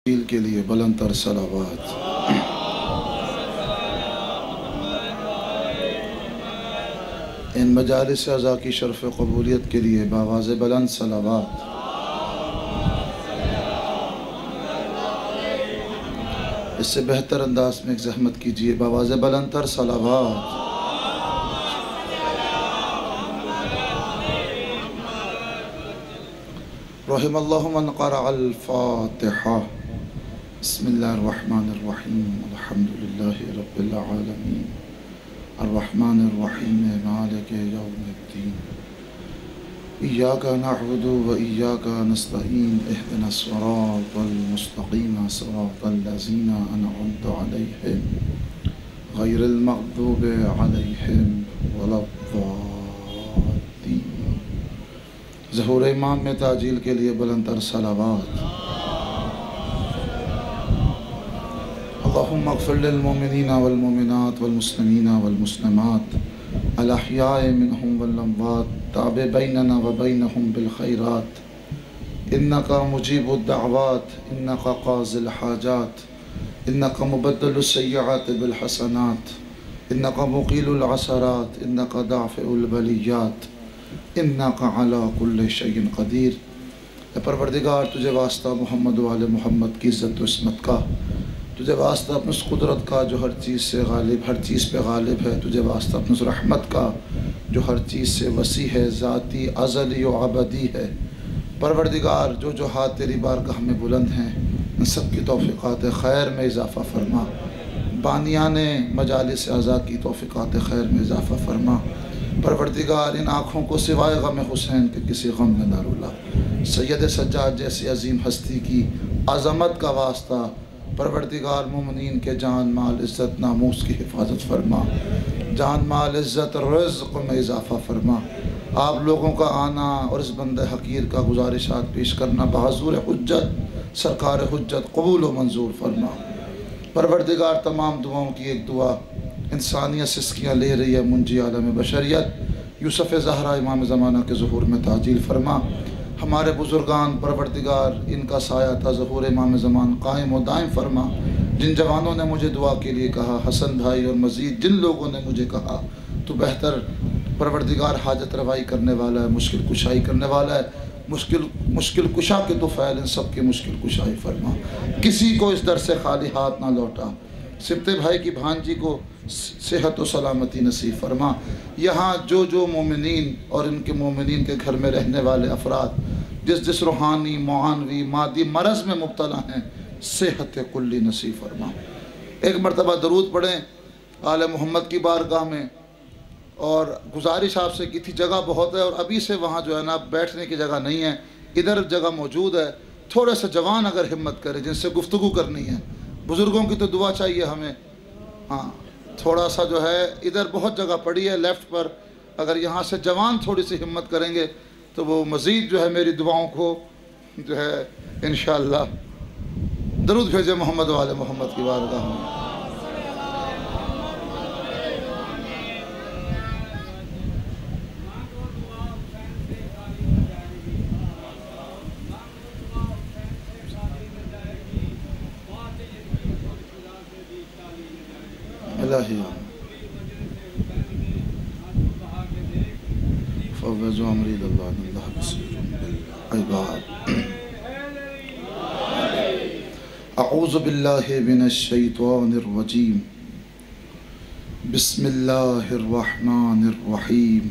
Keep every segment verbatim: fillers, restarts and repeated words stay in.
के लिए बुलंद तर सलावत। इन मजालिस अज़ा की शरफ़ क़बूलियत के लिए बावाज़ बुलंद सलावत। इससे बेहतर अंदाज में एक ज़हमत कीजिए, बावाज़ बुलंद तर सलावत। रहिमल्लाहु मन क़रअल फ़ातिहा। बिस्मिल्लाहिर्रहमानिर्रहीम। अल्हम्दुलिल्लाहि रब्बिल आलमीन। अर्रहमानिर्रहीम मालिकि यौमिद्दीन। इय्याका नअबुदु व इय्याका नस्तईन। इहदिनस सिरातल मुस्तक़ीम सिरातल लज़ीना अनअमत अलैहिम गैरिल मग़दूबि अलैहिम वलद्दाल्लीन। ज़हूर इमाम में ताजील के लिए बुलंद तर सलावत। अल्लाहुम्मा अग़फ़िर लिल मोमिनीना वल मोमिनात वल मुस्लिमीना वल मुस्लिमात अल अहयाए मिनहुम वल अमवात ताबे बैनना व बैनहुम बिल खैरात इन्नका मुजीबुद दअवात इन्नका क़ाज़िल हाजात इन्नका मुबद्दिलुस सय्यआत बिल हसनात इन्नका मुक़ीलुल असरात इन्नका दाफ़िउल बलियात इन्नका अला कुल्लि शैइन क़दीर। परवरदिगार, तुझे वास्ता मोहम्मद वाले मोहम्मद की इज़्ज़त व इस्मत का, तुझे वास्ता अपनी उस कुदरत का जो हर चीज़ से गालिब हर चीज़ पे गालिब है, तुझे वास्ता अपनी उस रहमत का जो हर चीज़ से वसी है, ज़ाती अज़ली व अबदी है। परवरदिगार, जो जो हाथ तेरी बारगाह में बुलंद हैं, इन सब की तौफ़ीक़ात खैर में इजाफ़ा फरमा। बानियाने मजालिस अज़ा की तौफ़ीक़ात खैर में इजाफ़ा फरमा। परवरदिगार, इन आँखों को सिवाय गम हुसैन के किसी गम में न रुला। सैयद सज्जाद जैसी अजीम हस्ती की अज़मत का वास्ता परवरदिगार, मोमिनीन के जान माल इज़्ज़त नामूस की हिफाजत फरमा। जान माल इज़्ज़त रिज़्क़ में इजाफ़ा फरमा। आप लोगों का आना और इस बंदे हकीर का गुजारिशात पेश करना बहज़ूर हुज्जत सरकार हुज्जत कबूल व मंजूर फरमा। परवरदिगार, तमाम दुआओं की एक दुआ इंसानियत सिस्कियाँ ले रही है, मुंजी आलम बशरियत यूसुफ़ ज़हरा इमाम ज़माना के ज़ुहूर में ताजील फरमा। हमारे बुज़ुर्गान परवरदिगार, इनका साया था ज़ुहूर इमाम ज़मान कायम व दायम फरमा। जिन जवानों ने मुझे दुआ के लिए कहा, हसन भाई और मज़ीद जिन लोगों ने मुझे कहा, तो बेहतर परवरदिगार हाजत रवाई करने वाला है, मुश्किल कुशाई करने वाला है। मुश्किल मुश्किल कुशा के तो फ़ैल इन सब की मुश्किल कुशाई फरमा। किसी को इस दर से खाली हाथ ना लौटा। सिबते भाई की भांजी को सेहत व सलामती नसीब फरमा। यहाँ जो जो मोमिनीन और इनके मोमिनीन के घर में रहने वाले अफराद जिस जिस रूहानी मुआनवी मादी मरज़ में मुब्तला हैं, सेहत कुल्ली नसीब फरमा। एक मरतबा दरूद पढ़ें आले मोहम्मद की बारगाह में। और गुजारिश आपसे की थी, जगह बहुत है और अभी से वहाँ जो है ना बैठने की जगह नहीं है, इधर जगह मौजूद है। थोड़े से जवान अगर हिम्मत करें जिनसे गुफ्तगू करनी है, बुज़ुर्गों की तो दुआ चाहिए हमें। हाँ, थोड़ा सा जो है इधर बहुत जगह पड़ी है लेफ़्ट पर, अगर यहाँ से जवान थोड़ी सी हिम्मत करेंगे तो वो मज़ीद जो है मेरी दुआओं को जो है इंशाअल्लाह दरूद भेजे मोहम्मद वाले मोहम्मद की बारगाह में। अऊज़ु बिल्लाहि मिनश शैतानिर रजीम। बिस्मिल्लाहिर रहमानिर रहीम।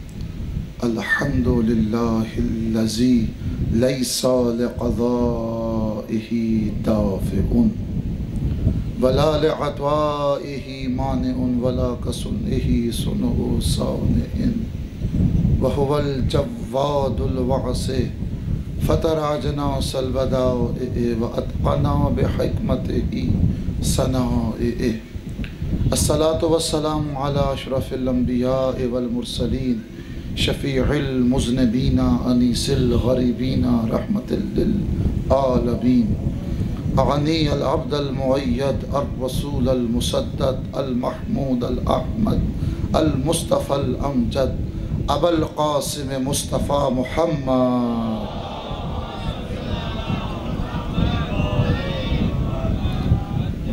अल्हम्दुलिल्लाहिल्लज़ी लैसा लिक़ज़ाइही दाफ़िउन वला लिअत्वाइही मानिउन वला कसुन्निही सुन्नुहु सानिइन वहुवल जव्वादुल वासिअ फ़तराजना सलबदाइअ व अत्क़ना बिहिकमतिही सनाइअ। अस्सलातु वस्सलामु अला अशरफिल अंबियाइ वल मुरसलीन शफ़ीइल मुज़निबीना अनीसिल ग़रीबीना रहमतिल लिल आलमीन अग़नी अल अब्दल मुअय्यद अर रसूल अल मुसद्दद अल महमूद अल अहमद अल मुस्तफ़ा अल अमजद अबुल क़ासिम मुस्तफ़ा मुहम्मद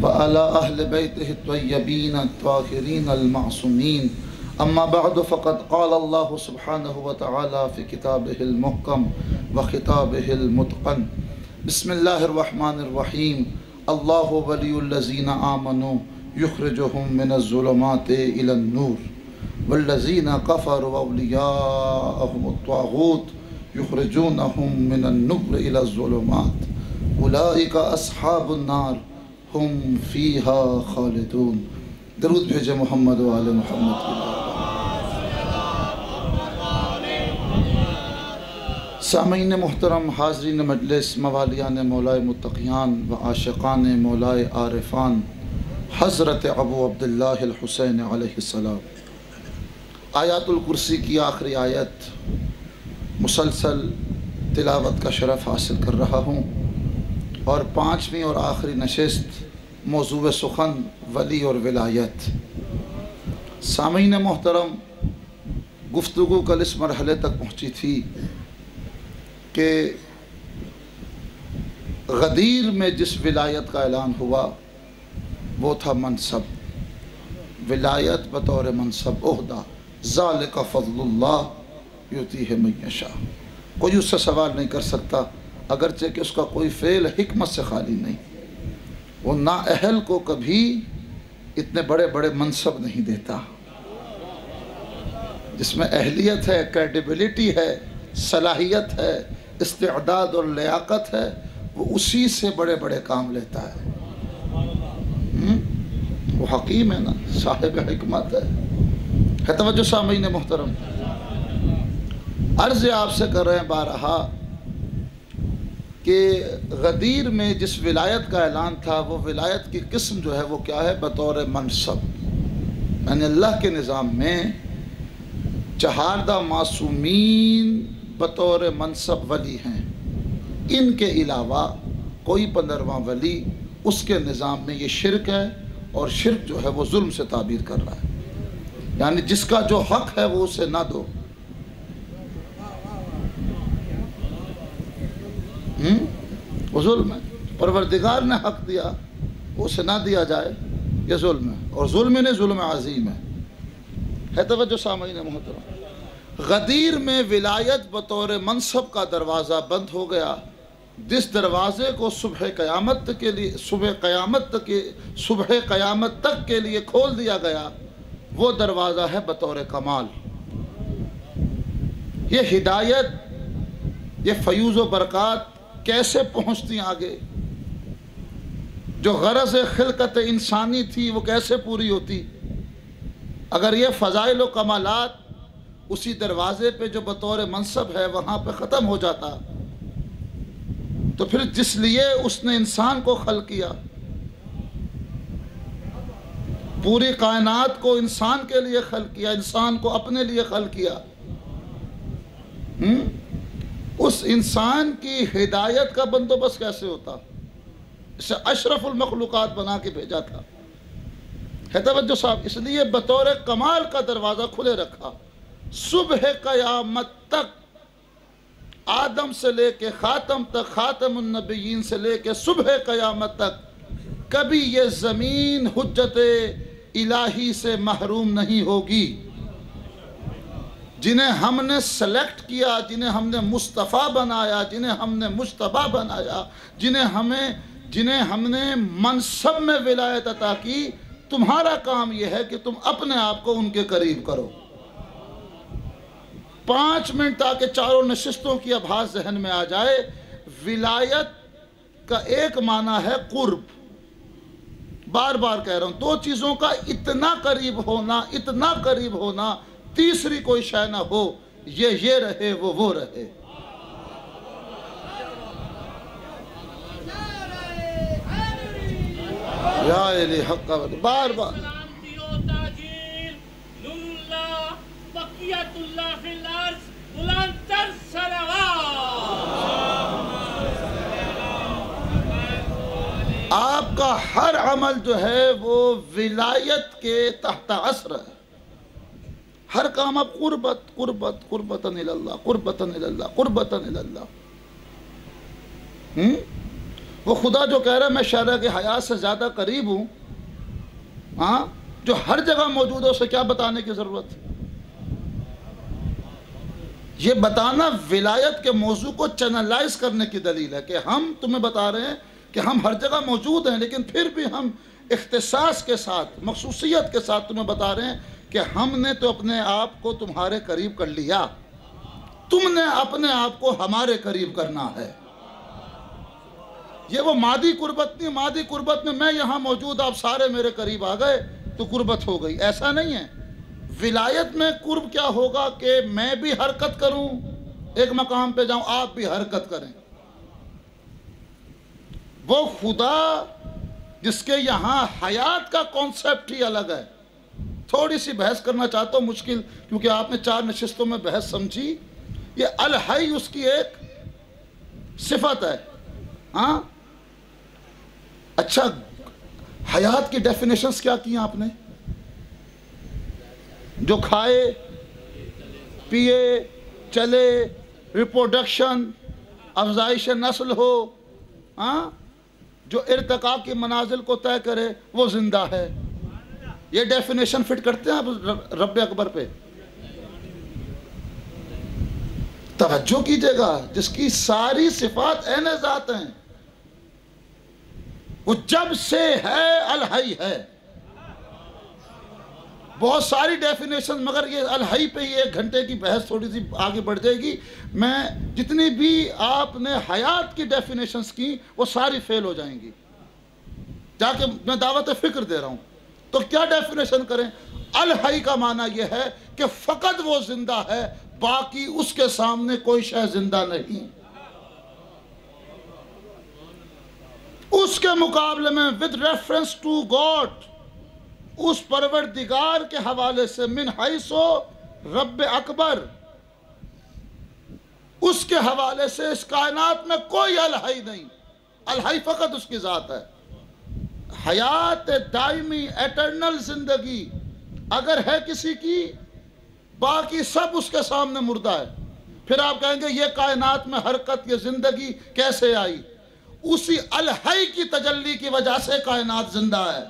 व अला अहले बैतिहि त्वय्यबीन अत्ताहिरीन अल-मासूमीन अम्मा बअद फ़क़द क़ाल अल्लाहु सुब्हानहु व तआला फ़ी किताबिहिल मुहकम व खिताबिहिल मुतक़न बिस्मिल्लाहिर रहमानिर रहीम अल्लाहु वलियुल्लज़ीना आमनू युख़्रिजुहुम मिनज़्ज़ुलुमाति इलन नूर वल्लज़ीना कफ़रू अवलियाहुमुत ताग़ूत युख़्रिजूनहुम मिनन नूर इलज़्ज़ुलुमात उलाइका अस्हाबुन नार हुम फ़ीहा ख़ालिदून। दरूद भेजे मोहम्मद व आले मोहम्मद की। सामीन मोहतरम, हाज़रीन मजलिस, मवालियान मौलाए मुत्तक़ियान व आशिक़ान मौलाए आरिफ़ान हज़रत अबू अब्दुल्लाह अल हुसैन अलैहिस्सलाम, आयातुल कुर्सी की आखिरी आयत मुसलसल तिलावत का शरफ़ हासिल कर रहा हूँ और पाँचवीं और आखिरी नशिस्त मौज़ूए सुखन वली और विलायत। सामीन मोहतरम, गुफ्तगू कल इस मरहले तक पहुँची थी कि गदीर में जिस विलायत का ऐलान हुआ वो था मनसब, विलायत बतौर मनसब, ओहदा, ज़ालिका फ़ज़्लुल्लाह युतीहि मन यशा। कोई उससे सवाल नहीं कर सकता, अगरचे कि उसका कोई फ़ेल हिकमत से खाली नहीं। वो नाअहल को कभी इतने बड़े बड़े मनसब नहीं देता। जिसमें अहलियत है, क्रेडिबिलिटी है, सलाहियत है, इस्तिअदाद और लियाकत है, वो उसी से बड़े बड़े काम लेता है। वो हकीम है ना, साहिब हिकमत है। है तवज्जो सामीन मोहतरम, अर्ज़ आपसे कर रहे हैं बारहा कि गदीर में जिस विलायत का ऐलान था वो विलायत की किस्म जो है वो क्या है, बतौर मनसब। यानी अल्लाह के निज़ाम में चहारदा मासूमीन बतौर मनसब वली हैं। इनके अलावा कोई पंद्रहवां वली, उसके निज़ाम में ये शिरक है और शिरक जो है वो जुल्म से ताबीर कर रहा है। यानी जिसका जो हक है वो उसे ना दो। हम्म वो जुल्म है। परवरदिगार ने हक दिया, उसे ना दिया जाए, ये जुल्म है। और जुल्म ने जुल्म अजीम है। है तवज्जो सामीन मोहतरम, गदीर में विलायत बतौर मनसब का दरवाज़ा बंद हो गया। जिस दरवाज़े को सुबह क़यामत के लिए सुबह क़यामत तक के सुबह क़यामत तक के लिए खोल दिया गया, वो दरवाज़ा है बतौर कमाल। ये हिदायत, ये फ़यूज़ व बरक़ात कैसे पहुँचती आगे? जो गरज़ खिलकत इंसानी थी वो कैसे पूरी होती? अगर ये फ़ज़ाइल व कमालात उसी दरवाज़े पे जो बतौर मनसब है वहाँ पे ख़त्म हो जाता, तो फिर जिस लिए उसने इंसान को खल किया, पूरी कायनात को इंसान के लिए खल किया, इंसान को अपने लिए खल किया, हुँ? उस इंसान की हिदायत का बंदोबस्त कैसे होता? इसे अशरफुल मखलूक़ात बना के भेजा था। है तवज्जो साहब, इसलिए बतौर कमाल का दरवाज़ा खुले रखा। सुबह क़यामत तक, आदम से लेके ख़ातम तक, ख़ातमुन नबिय्यीन से लेके सुबह क़यामत तक कभी ये ज़मीन हुज्जत इलाही से महरूम नहीं होगी। जिन्हें हमने सेलेक्ट किया, जिन्हें हमने मुस्तफ़ा बनाया, जिन्हें हमने मुज्तबा बनाया, जिन्हें हमें जिन्हें हमने मनसब में विलायत अता की, तुम्हारा काम यह है कि तुम अपने आप को उनके करीब करो। पाँच मिनट ताकि चारों नशिस्तों की आभास जहन में आ जाए। विलायत का एक माना है कुर्ब। बार बार कह रहा हूं, दो चीज़ों का इतना करीब होना, इतना करीब होना, तीसरी कोई शय ना हो, ये ये रहे वो वो रहे। या इलाही हक़, बार बार आपका हर अमल जो है वो विलायत के तहत असर है। हर काम आप कुर्बत कुर्बत कुर्बतन इलल्लाह, कुर्बतन इलल्लाह, कुर्बतन इलल्लाह। हम्म वो खुदा जो कह रहा है मैं शहर के हयात से ज़्यादा करीब हूँ, हाँ, जो हर जगह मौजूद है, उसे क्या बताने की ज़रूरत? ये बताना विलायत के मौजू को चैनलाइज करने की दलील है कि हम तुम्हें बता रहे हैं कि हम हर जगह मौजूद हैं, लेकिन फिर भी हम इख्तिसास के साथ, मखसूसियत के साथ तुम्हें बता रहे हैं कि हमने तो अपने आप को तुम्हारे करीब कर लिया, तुमने अपने आप को हमारे करीब करना है। ये वो मादी कुर्बत नहीं, मादी कुर्बत में मैं यहाँ मौजूद, आप सारे मेरे करीब आ गए तो कुर्बत हो गई, ऐसा नहीं है। विलायत में कुर्ब क्या होगा कि मैं भी हरकत करूं, एक मकाम पे जाऊं, आप भी हरकत करें। वो खुदा जिसके यहाँ हयात का कॉन्सेप्ट ही अलग है। थोड़ी सी बहस करना चाहता हूँ, मुश्किल, क्योंकि आपने चार नशिस्तों में बहस समझी। ये अल हई उसकी एक सिफत है। हाँ, अच्छा, हयात की डेफिनेशंस क्या की आपने? जो खाए पिए चले, रिप्रोडक्शन, अफजाइश नस्ल हो, हाँ, जो इर्तिकाब की मनाजिल को तय करे, वो जिंदा है। ये डेफिनेशन फिट करते हैं आप रब अकबर पे? तवज्जो कीजिएगा, जिसकी सारी सिफात ऐन ज़ात हैं, वो जब से है अल हई है। बहुत सारी डेफिनेशन, मगर ये अल हई पे ही एक घंटे की बहस थोड़ी सी आगे बढ़ जाएगी। मैं जितनी भी आपने हयात की डेफिनेशंस की, वो सारी फेल हो जाएंगी। जाके मैं दावत फिक्र दे रहा हूँ, तो क्या डेफिनेशन करें? अल हई का माना यह है कि फ़कत वो जिंदा है, बाकी उसके सामने कोई शय जिंदा नहीं। उसके मुकाबले में विद रेफरेंस टू गॉड, उस परवरदिगार के हवाले से, मिन हैसो रब अकबर, उसके हवाले से इस कायनात में कोई अलहई नहीं। अलहई फ़कत उसकी ज़ात है। हयात दायमी, एटर्नल जिंदगी अगर है किसी की, बाकी सब उसके सामने मुर्दा है। फिर आप कहेंगे ये कायनात में हरकत, ये जिंदगी कैसे आई? उसी अलहई की तजल्ली की वजह से कायनात जिंदा है।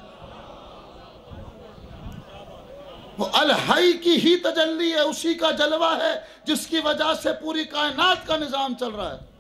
वो अलहई की ही तजल्ली है, उसी का जलवा है, जिसकी वजह से पूरी कायनात का निजाम चल रहा है।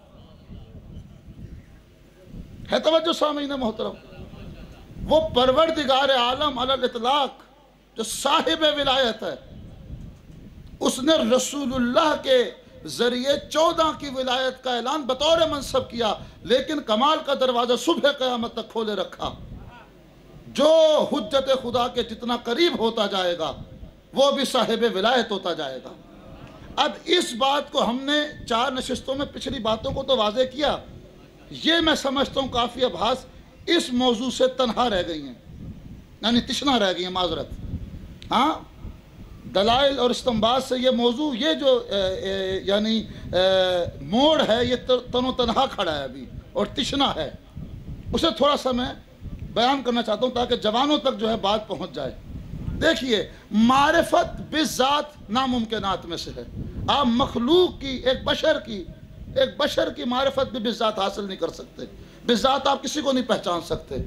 है तवज्जो सामीन मोहतरम? वो परवरदिगार आलम अलल इतलाक जो साहिब विलायत है, उसने रसूलुल्लाह के जरिए चौदह की विलायत का ऐलान बतौर मनसब किया, लेकिन कमाल का दरवाजा सुबह क़यामत तक खोले रखा। जो हुज्जत खुदा के जितना करीब होता जाएगा, वो भी साहिब विलायत होता जाएगा। अब इस बात को हमने चार नशिस्तों में पिछली बातों को तो वाज़े किया। ये मैं समझता हूँ काफ़ी आभास इस मौजू से तनहा रह गई हैं, यानी तिश्ना रह गई हैं, माजरत। हाँ, दलाइल और इस्तंबात से ये मौजू, ये जो यानी मोड़ है, ये तनो तनहा खड़ा है अभी और तिश्ना है। उसे थोड़ा सा मैं बयान करना चाहता हूँ ताकि जवानों तक जो है बात पहुँच जाए। देखिए, मारिफत बिज़ात नामुमकिनात में से है। आप मखलूक की, एक बशर की एक बशर की मारिफत भी बिज़ात हासिल नहीं कर सकते। बिज़ात आप किसी को नहीं पहचान सकते।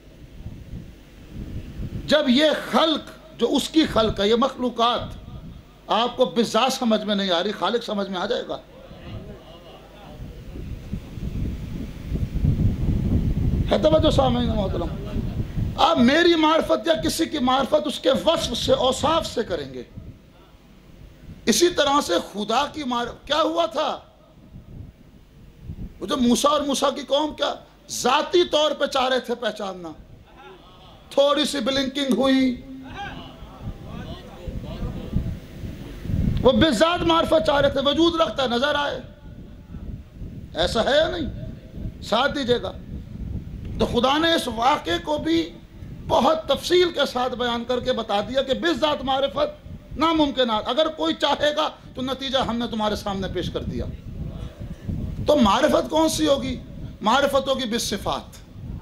जब ये खल्क जो उसकी खल्क है, ये मखलूकात आपको बिज़ात समझ में नहीं आ रही, खालिक समझ में आ जाएगा। है तवज्जो सामीन मोहतरम? आप मेरी मार्फत या किसी की मार्फत उसके वस्फ से, औसाफ से करेंगे। इसी तरह से खुदा की मार क्या हुआ था, वो जो मूसा और मूसा की कौम क्या जाती तौर पे चाह रहे थे पहचानना, थोड़ी सी ब्लिंकिंग हुई, वो बेजात मार्फत चाह रहे थे, वजूद रखता नजर आए। ऐसा है या नहीं? साथ दीजिएगा। तो खुदा ने इस वाक़े को भी बहुत तफसील के साथ बयान करके बता दिया कि बिज़ात मारिफत नामुमकिनात, अगर कोई चाहेगा तो नतीजा हमने तुम्हारे सामने पेश कर दिया। तो मारिफत कौन सी होगी? मारिफत होगी बिस्सिफ़ात,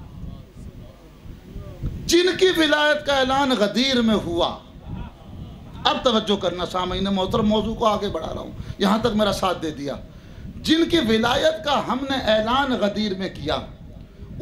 जिनकी विलायत का ऐलान गदीर में हुआ। अब तवज्जो करना सामीन मोहतरम, मौजू को आगे बढ़ा रहा हूँ, यहाँ तक मेरा साथ दे दिया। जिनकी विलायत का हमने ऐलान गदीर में किया,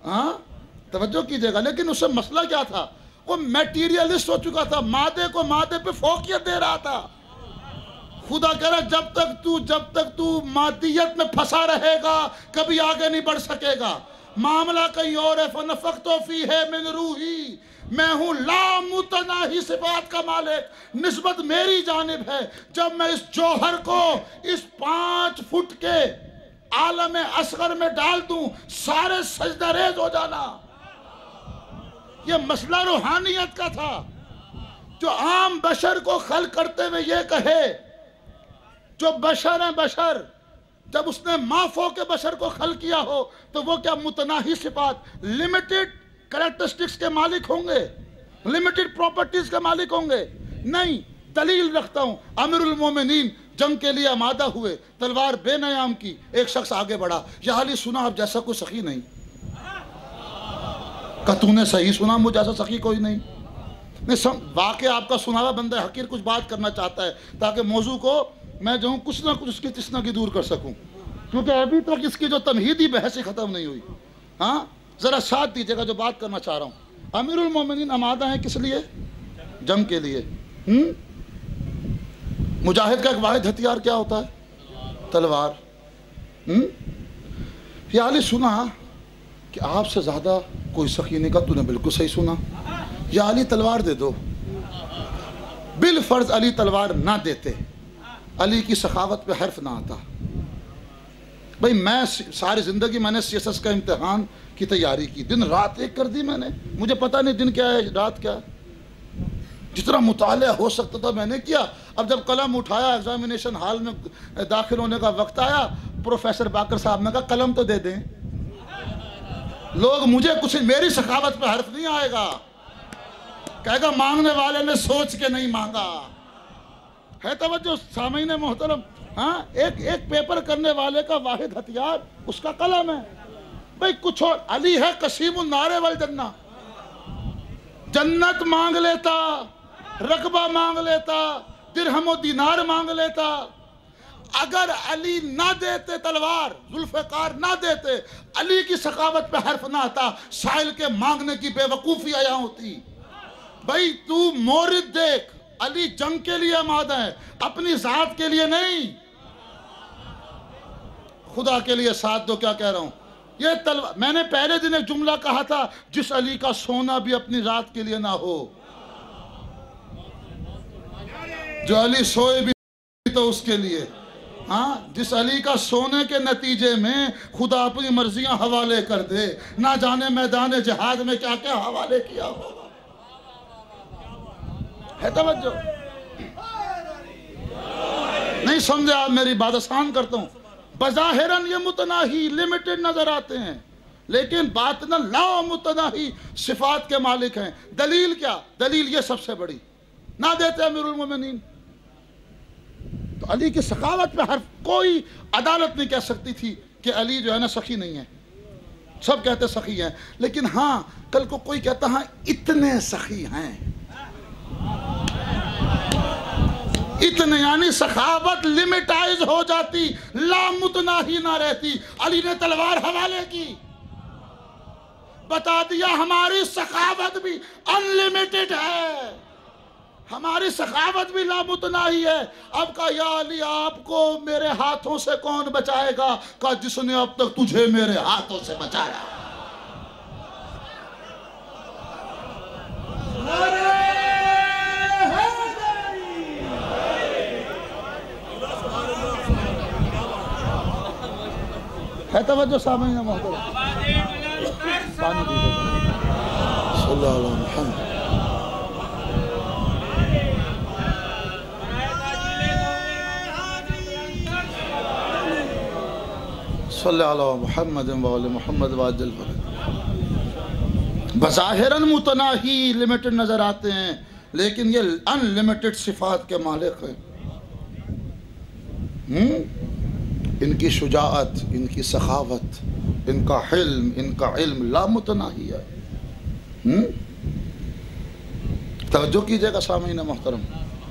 हाँ, तवज्जो कीजिएगा। लेकिन उससे मसला क्या था, वो मैटीरियलिस्ट हो चुका था, मादे को मादे पे फोकियत दे रहा था। खुदा कह रहा जब तक तू जब तक तू मादियत में फंसा रहेगा कभी आगे नहीं बढ़ सकेगा। मामला कहीं और है। फनफख्तु फीही मिन रूही, मैं हूँ लामुतनाही सिफात का मालिक, निस्बत मेरी जानिब है। जब मैं इस जौहर को इस पाँच फुट के आलम असगर में डाल दूं, सारे सजदा रेज हो जाना। ये मसला रूहानियत का था। जो आम बशर को खल करते हुए ये कहे, जो बशर है बशर, जब उसने माफो के बशर को खल किया हो तो वो क्या मुतनाही सिफात, लिमिटेड कैरेक्टरिस्टिक्स के मालिक होंगे, लिमिटेड प्रॉपर्टीज के मालिक होंगे? नहीं। दलील रखता हूं, अमीरुल मोमिनीन जंग के लिए आमादा हुए, तलवार बेनयाम की, एक शख्स आगे बढ़ा, या अली सुना आप जैसा कोई सखी नहीं। का तूने सही सुना, मुझ जैसा सखी कोई नहीं। नहीं सम वाक़े आपका सुना हुआ बंदा हकीर कुछ बात करना चाहता है ताकि मौजू को मैं जो हूँ कुछ ना कुछ उसकी तिस्ना की दूर कर सकूँ, क्योंकि अभी तक इसकी जो तमहीदी बहस ही ख़त्म नहीं हुई। हाँ, ज़रा साथ दीजिएगा जो बात करना चाह रहा हूँ। अमीरुल मोमिनीन आमादा हैं किस लिए? जंग के लिए। हुँ? मुजाहिद का एक वाहिद हथियार क्या होता है? तलवार। हुँ? या अली सुना कि आपसे ज़्यादा कोई सखी नहीं। का तूने बिल्कुल सही सुना। या अली तलवार दे दो। बिल फर्ज अली तलवार ना देते, अली की सखावत पे हर्फ ना आता। भाई मैं सारी ज़िंदगी मैंने सी एस एस का इम्तिहान की तैयारी की, दिन रात एक कर दी मैंने, मुझे पता नहीं दिन क्या है रात क्या है। जितना मुताला हो सकता था मैंने किया। अब जब कलम उठाया, एग्जामिनेशन हॉल में दाखिल होने का वक्त आया, प्रोफेसर बाकर साहब ने कहा कलम तो दे दें। लोग मुझे कुछ, मेरी सखावत पे हर्फ नहीं आएगा, कहेगा मांगने वाले ने सोच के नहीं मांगा। है तवज्जो सामीन मोहतरम? हाँ, एक एक पेपर करने वाले का वाहिद हथियार उसका कलम है। भाई कुछ और, अली है कसीमुन नारे वल जन्ना, जन्नत मांग लेता, रकबा मांग लेता, दिरहमो दीनार मांग लेता। अगर अली ना देते तलवार, जुल्फ़कार ना देते, अली की सखावत पे हर्फ ना आता, साहिल के मांगने की बेवकूफ़ी आया होती। भाई तू मोरिद देख, अली जंग के लिए आमादा है, अपनी जात के लिए नहीं। खुदा के लिए साथ दो। क्या कह रहा हूं? ये तलवार, मैंने पहले दिन एक जुमला कहा था, जिस अली का सोना भी अपनी जात के लिए ना हो, जो अली सोए भी तो उसके लिए। हाँ, जिस अली का सोने के नतीजे में खुदा अपनी मर्जियां हवाले कर दे, ना जाने मैदान जिहाद में क्या क्या हवाले किया हो। है तवज्जो? नहीं समझे आप मेरी बात? आसान करता हूं। बज़ाहिरन ये मुतनाही लिमिटेड नजर आते हैं, लेकिन बातिनन ला मुतनाही सिफात के मालिक हैं। दलील क्या? दलील ये सबसे बड़ी, ना देते अमीरुल मोमिनीन तो अली की सखावत पे हर्फ, कोई अदालत नहीं कह सकती थी कि अली जो है ना सखी नहीं है। सब कहते सखी हैं, लेकिन हाँ कल को कोई कहता हाँ इतने सखी हैं, इतने, यानी सखावत लिमिटाइज हो जाती, लामुतनाही ना रहती। अली ने तलवार हवाले की, बता दिया हमारी सखावत भी अनलिमिटेड है, हमारी सखावत भी लामुतनाही है। अब का या अली आपको मेरे हाथों से कौन बचाएगा? का जिसने अब तक तुझे मेरे हाथों से बचाया। है तवज्जो सामने मोहतरम? पानी दीजिए। सल्लल्लाहु अलैहि वसल्लम। सल्लल्लाहु मुहम्मद व आले मुहम्मद वाजल फरज। बज़ाहिरन मुतनाही लिमिटेड नजर आते हैं, लेकिन ये अनलिमिटेड सिफात के मालिक हैं। हम्म इनकी शुजाअत, इनकी सखावत, इनका हिल्म, इनका इल्म लामुतनाही है। हम्म तवज्जो कीजिएगा सामीन मोहतरम।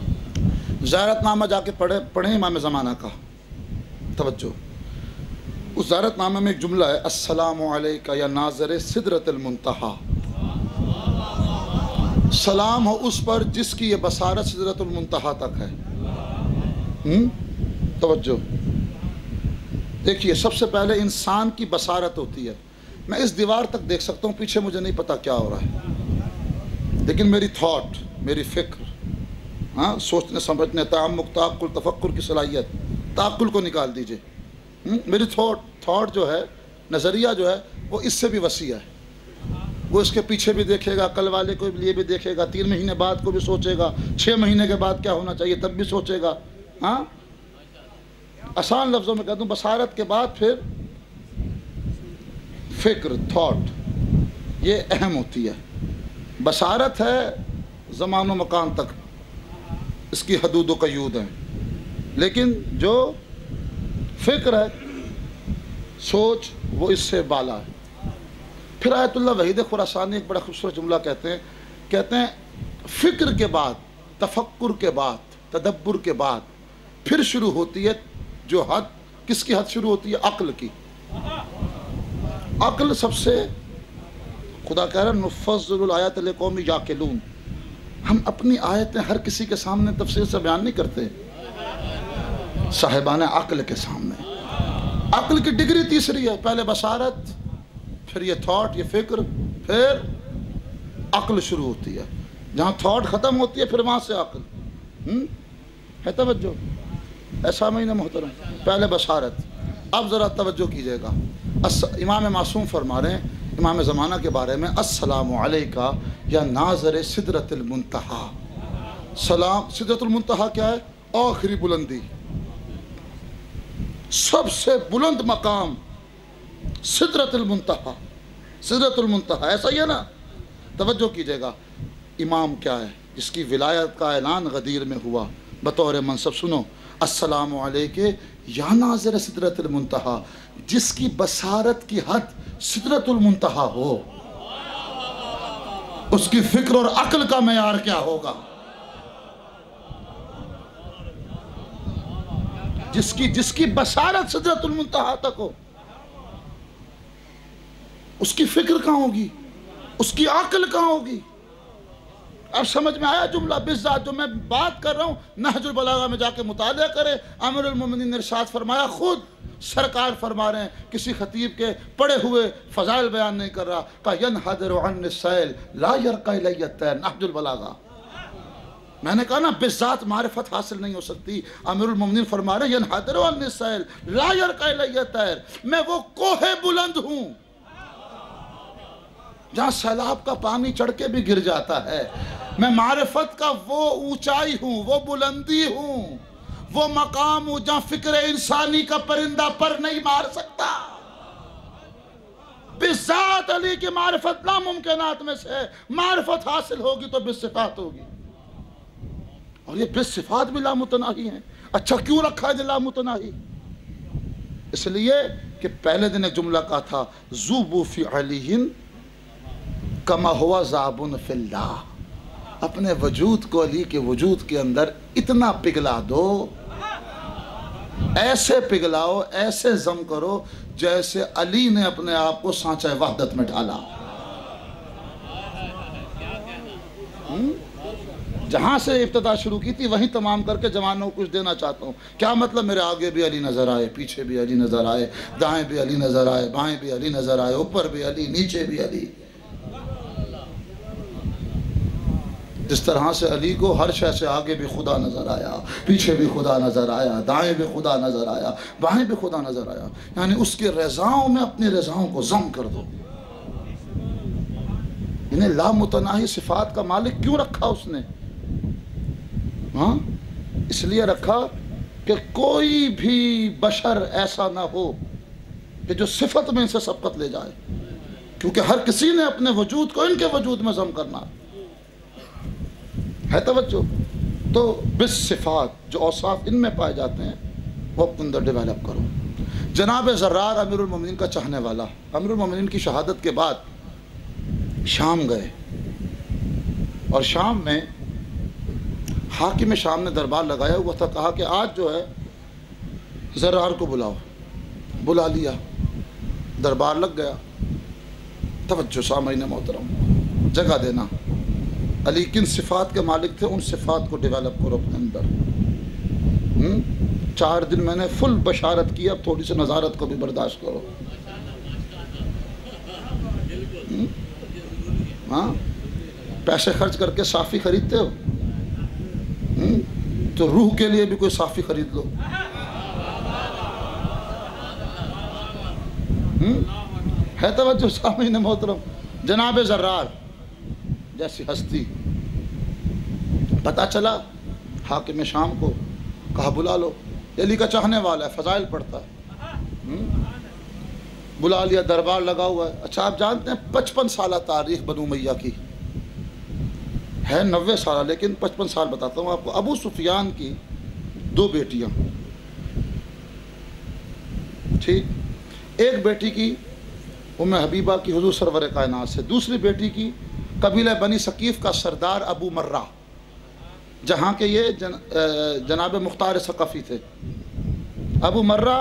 ज़ियारतनामा जाके पढ़े पढ़े इमाम ज़माना का। तवज्जो, उस ज़ारतनामे में एक जुमला है, अस्सलामु अलैका या नाज़िर सिदरतिल मुंतहा, सलाम हो उस पर जिसकी ये बसारत सिदरतुल मुंतहा तक है। हम्म तवज्जो देखिए, सबसे पहले इंसान की बसारत होती है। मैं इस दीवार तक देख सकता हूँ, पीछे मुझे नहीं पता क्या हो रहा है, लेकिन मेरी थॉट, मेरी फ़िक्र, हाँ, सोचने समझने, तामुक, ताक़ुल, तफक्कुर की सलाहियत, ताक़ुल को निकाल दीजिए। मेरी थॉट थॉट जो है, नज़रिया जो है, वो इससे भी वसी है। वो इसके पीछे भी देखेगा, कल वाले को लिए भी देखेगा, तीन महीने बाद को भी सोचेगा, छः महीने के बाद क्या होना चाहिए तब भी सोचेगा। हाँ, आसान लफ्ज़ों में कह दूँ, बसारत के बाद फिर फ़िक्र, थॉट, ये अहम होती है। बसारत है ज़मान व मकान तक, इसकी हदूद व क़यूद हैं, लेकिन जो फ़िक्र है, सोच, वो इससे बाला है। फिर आयतुल्लाह वहीद खुरासानी एक बड़ा खूबसूरत जुमला कहते हैं, कहते हैं फ़िक्र के बाद, तफक्कुर के बाद, तदब्बुर के बाद फिर शुरू होती है जो हद, किसकी हद शुरू होती है? अक्ल की। अक्ल सबसे, खुदा कह रहा है नुफ़ज़्ज़िलुल आयाति लिक़ौमिन याक़िलून, हम अपनी आयतें हर किसी के सामने तफसील से बयान नहीं करते, साहिबान अक्ल के सामने। अक्ल की डिग्री तीसरी है, पहले बसारत, फिर ये थॉट, ये फ़िक्र, फिर अक्ल शुरू होती है। जहाँ थॉट ख़त्म होती है फिर वहाँ से अक्ल। हम्म है तवज्जो? ऐसा महीना मोहतरम, पहले बसारत। अब ज़रा तवज्जो कीजिएगा, इमाम मासूम फरमा रहे हैं इमाम ज़माना के बारे में, अस्सलामु अलैका या नाज़िर सिदरतिल मुंतहा। सलाम, सिदरतुल मुंतहा क्या है? आखिरी बुलंदी, सबसे बुलंद मकाम, सिदरतुल मुंतहा। सिदरतुल मुंतहा ऐसा ही है ना? तवज्जो कीजिएगा, इमाम क्या है? जिसकी विलायत का ऐलान गदीर में हुआ बतौर मनसब। सुनो, अस्सलामु अलैके या नाज़िर सिदरतुल मुंतहा, जिसकी बसारत की हद सिदरतुल मुंतहा हो, उसकी फिक्र और अक्ल का मेयार क्या होगा? जिसकी जिसकी बसारत सिदरतुल मुंतहा तक हो, उसकी फिक्र कहाँ होगी? उसकी अक्ल कहाँ होगी? अब समझ में आया जुमला? बिज़ात जो मैं बात कर रहा हूँ, नहजुल बलागा में जाके मुताला करें। अमीरुल मोमिनीन ने इरशाद फरमाया, खुद सरकार फरमा रहे हैं, किसी खतीब के पढ़े हुए फ़ज़ाइल बयान नहीं कर रहा, का यनहदरु अन्निस्सैल ला यरक़ा इलैहि तैर। नहजुल बलागा, मैंने कहा ना, बिज़ात मारिफत हासिल नहीं हो सकती। अमीरुल मोमिनीन फरमा रहे हैं, यनहदरु अन्निस्सैल ला यरक़ा इलैहि तैर, मैं वो कोहे बुलंद हूँ जहाँ सैलाब का पानी चढ़ के भी गिर जाता है। मैं मारिफत का वो ऊंचाई हूँ, वो बुलंदी हूँ, वो मकाम हूँ जहाँ फिक्र इंसानी का परिंदा पर नहीं मार सकता। बिज़ात अली की मारिफत नामुमकिनात में से, मारिफत हासिल होगी तो बिस्सिफात होगी, और ये बिस्सिफात भी लामुतनाही हैं। अच्छा, क्यों रखा है लामुतनाही? इसलिए कि पहले दिन एक जुमला कहा था, ज़ुबू फी अलीहिन कमा हुआ ज़ाबुन फिल्लाह, अपने वजूद को अली के वजूद के अंदर इतना पिघला दो, ऐसे पिघलाओ, ऐसे जम करो जैसे अली ने अपने आप को सांचा वहदत में ढाला। जहां से इब्तिदा शुरू की थी वहीं तमाम करके जवानों को कुछ देना चाहता हूँ। क्या मतलब? मेरे आगे भी अली नज़र आए, पीछे भी अली नज़र आए, दाएं भी अली नज़र आए, बाएं भी अली नज़र आए, ऊपर भी अली, नीचे भी अली। जिस तरह से अली को हर शय से आगे भी खुदा नज़र आया, पीछे भी खुदा नज़र आया, दाएं भी खुदा नज़र आया, बाएं भी खुदा नज़र आया, यानी उसके रज़ाओं में अपनी रज़ाओं को जम कर दो। इन्हें लामुतनाही सिफात का मालिक क्यों रखा उसने? हाँ, इसलिए रखा कि कोई भी बशर ऐसा ना हो कि जो सिफत में इनसे सबकत ले जाए, क्योंकि हर किसी ने अपने वजूद को इनके वजूद में जम करना है। तवज्जो, तो बिस्सिफात जो औसाफ इनमें पाए जाते हैं वो अपने अंदर डेवलप करो। जनाब ज़र्रार अमीरुल मोमिनीन का चाहने वाला, अमीरुल मोमिनीन की शहादत के बाद शाम गए, और शाम में हाकिम शाम ने दरबार लगाया हुआ था। कहा कि आज जो है ज़र्रार को बुलाओ। बुला लिया। दरबार लग गया। तवज्जो सामईन मोहतरम, जगह देना। अली किन सिफ़ात के मालिक थे, उन सिफ़ात को डेवलप करो अपने अंदर। हुँ? चार दिन मैंने फुल बशारत की, अब थोड़ी सी नज़ारत को भी बर्दाश्त करो। हाँ, पैसे खर्च करके साफ़ी खरीदते हो, हुँ? तो रूह के लिए भी कोई साफ़ी खरीद लो। हुँ? है तवज्जो सामईन मोहतरम। जनाब ज़र्रार जैसी हस्ती, पता चला हाकिम शाम को, कहा बुला लो, अली का चाहने वाला है, फ़ज़ाइल पढ़ता है। हुँ? बुला लिया, दरबार लगा हुआ है। अच्छा, आप जानते हैं पचपन साल तारीख़ बनु उमय्या की है, नब्बे साल, लेकिन पचपन साल बताता हूँ आपको। अबू सुफियान की दो बेटियाँ, ठीक, एक बेटी की उम्मे हबीबा की हुजूर सरवर कायनात से, दूसरी बेटी की कबीला बनी सकीफ़ का सरदार अबू मर्रा, जहाँ के ये जन, जनाब मुख्तार सक़फ़ी थे। अबू मर्रा,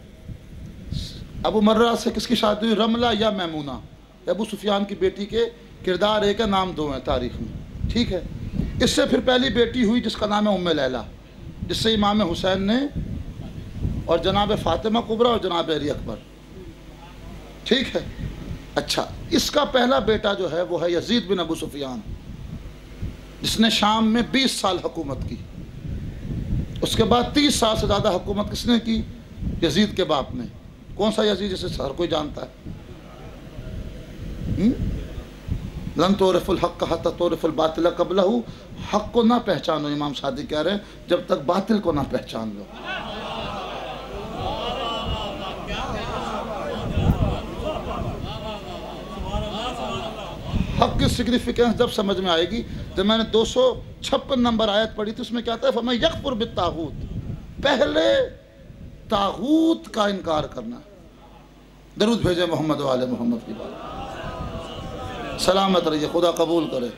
अबू मर्रा से किसकी शादी हुई? रमला या मैमूना, अबू सुफियान की बेटी के किरदार एक है, नाम दो हैं तारीख़ में, ठीक है। इससे फिर पहली बेटी हुई जिसका नाम है उम्मे लैला, जिससे इमाम हुसैन ने और जनाब फ़ातिमा कुबरा और जनाब अली अकबर, ठीक है। अच्छा, इसका पहला बेटा जो है वो है यजीद बिन अबू सुफियान, जिसने शाम में बीस साल हुकूमत की। उसके बाद तीस साल से ज़्यादा हुकूमत किसने की? यजीद के बाप ने। कौन सा यजीद, जिसे हर कोई जानता है? लन तोरफुल हक़ हत्ता तोरफुल बातिल क़ब्लहू, हक़ को ना पहचानो, इमाम सादिक कह रहे हैं, जब तक बातिल को ना पहचान लो। हक़ की सिग्निफिकेंस जब समझ में आएगी, जब मैंने दो सौ छप्पन नंबर आयत पढ़ी थी, उसमें क्या था? फमै यकफुर बित्तागूत, पहले तागूत का इनकार करना। दरूद भेजे मोहम्मद वाले मोहम्मद की बात, सलामत रहिए, खुदा कबूल करे।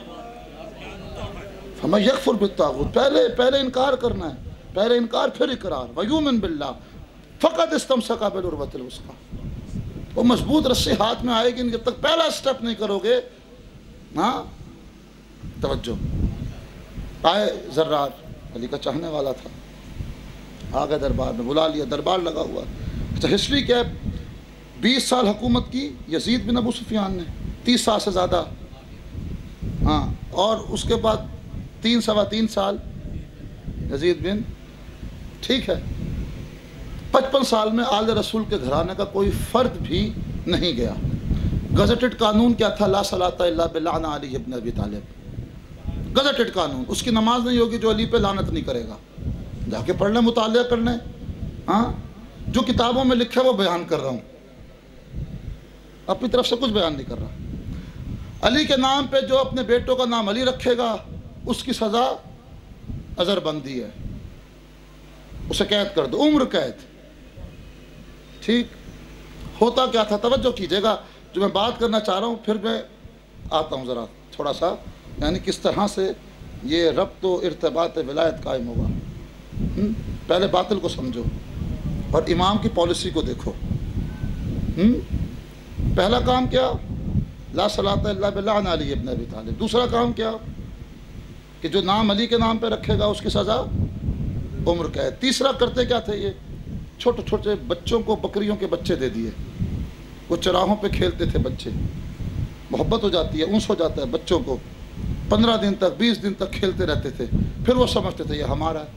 फमै यकफुर बित्तागूत, पहले पहले इनकार करना है, पहले इनकार फिर इकरार। वयुमिन बिल्लाह फ़क़द इस्तमसका बिल उर्वतिल वुस्क़ा, वो मजबूत रस्सी हाथ में आएगी, जब तक पहला स्टेप नहीं करोगे। हाँ, तवज्जो। आए ज़र्रार, अली का चाहने वाला था, आ गए दरबार में, बुला लिया, दरबार लगा हुआ। अच्छा, हिस्ट्री क्या है? बीस साल हुकूमत की यजीद बिन अबू सुफियान ने, तीस साल से ज़्यादा। हाँ, और उसके बाद तीन सवा तीन साल यजीद बिन, ठीक है। पचपन साल में आल रसूल के घराने का कोई फ़र्द भी नहीं गया। गज़टेड कानून क्या था? ला सलाता इल्ला बिलाना अली इब्न अबी तालिब, गज़टेड कानून। उसकी नमाज नहीं होगी जो अली पे लानत नहीं करेगा। जाके पढ़ लें, मुतालिया कर लें। हाँ, जो किताबों में लिखा है वो बयान कर रहा हूँ, अपनी तरफ से कुछ बयान नहीं कर रहा। अली के नाम पे जो अपने बेटों का नाम अली रखेगा, उसकी सज़ा अज़रबंदी है, उसे कैद कर दो, उम्र कैद। ठीक, होता क्या था? तवज्जो कीजिएगा, जो मैं बात करना चाह रहा हूँ, फिर मैं आता हूँ ज़रा थोड़ा सा, यानी किस तरह से ये रब्त व इर्तिबात विलायत कायम होगा। पहले बातिल को समझो और इमाम की पॉलिसी को देखो। हुँ? पहला काम क्या? ला सलाता इल्ला बिल्लाह अली इब्न अबी तालिब। दूसरा काम क्या? कि जो नाम अली के नाम पे रखेगा उसकी सज़ा उम्र कैद। तीसरा करते क्या थे ये? छोटे छोटे बच्चों को बकरियों के बच्चे दे दिए, वो चराहों पे खेलते थे बच्चे, मोहब्बत हो जाती है, ऊँस हो जाता है बच्चों को, पंद्रह दिन तक बीस दिन तक खेलते रहते थे, फिर वो समझते थे ये हमारा है।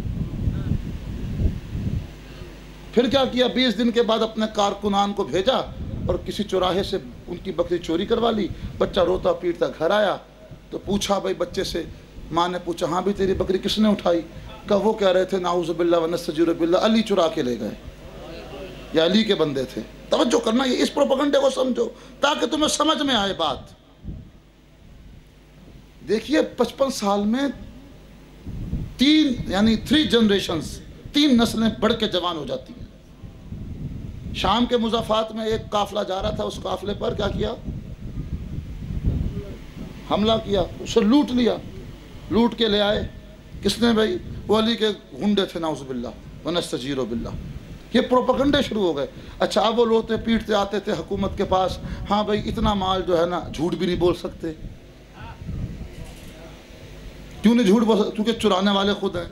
फिर क्या किया? बीस दिन के बाद अपने कारकुनान को भेजा और किसी चौराहे से उनकी बकरी चोरी करवा ली। बच्चा रोता पीटता घर आया तो पूछा भाई बच्चे से, माँ ने पूछा हाँ भी तेरी बकरी किसने उठाई? कहा वो कह रहे थे नाउज़ु बिल्लाह व नस्तजीरु बिल्लाह, अली चुरा के ले गए, या अली के बंदे थे। तवज्जो करना, ये इस प्रोपेगेंडे को समझो ताकि तुम्हें समझ में आए बात। देखिए पचपन साल में तीन यानी थ्री जनरेशंस, तीन नस्लें बढ़ के जवान हो जाती हैं। शाम के मुज़ाफ़ात में एक काफिला जा रहा था, उस काफिले पर क्या किया? हमला किया, उसे लूट लिया, लूट के ले आए। किसने भाई? वो अली के गुंडे थे, नाउज़ु बिल्लाह व नस्तजीरु बिल्लाह। ये प्रोपेगेंडे शुरू हो गए। अच्छा, अब वो रोते पीटते आते थे हुकूमत के पास, हाँ भाई इतना माल जो है ना, झूठ भी नहीं बोल सकते। क्यों नहीं झूठ बोल सकते? क्योंकि चुराने वाले खुद हैं।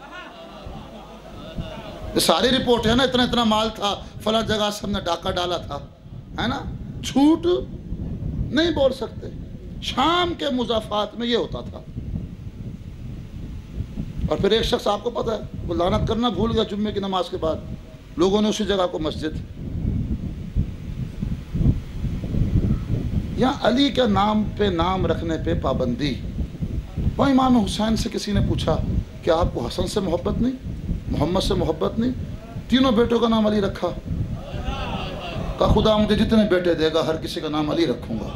ये सारी रिपोर्ट है ना, इतना इतना माल था, फला जगह से हमने डाका डाला था, है ना। झूठ नहीं बोल सकते। शाम के मुजाफात में ये होता था। और फिर एक शख्स, आपको पता है, वो लानत करना भूल गया जुम्मे की नमाज के बाद, लोगों ने उसी जगह को मस्जिद। या अली के नाम पे नाम रखने पे पाबंदी। वह इमाम हुसैन से किसी ने पूछा कि आपको हसन से मोहब्बत नहीं, मोहम्मद से मोहब्बत नहीं? तीनों बेटों का नाम अली रखा। कहा खुदा मुझे जितने बेटे देगा हर किसी का नाम अली रखूंगा।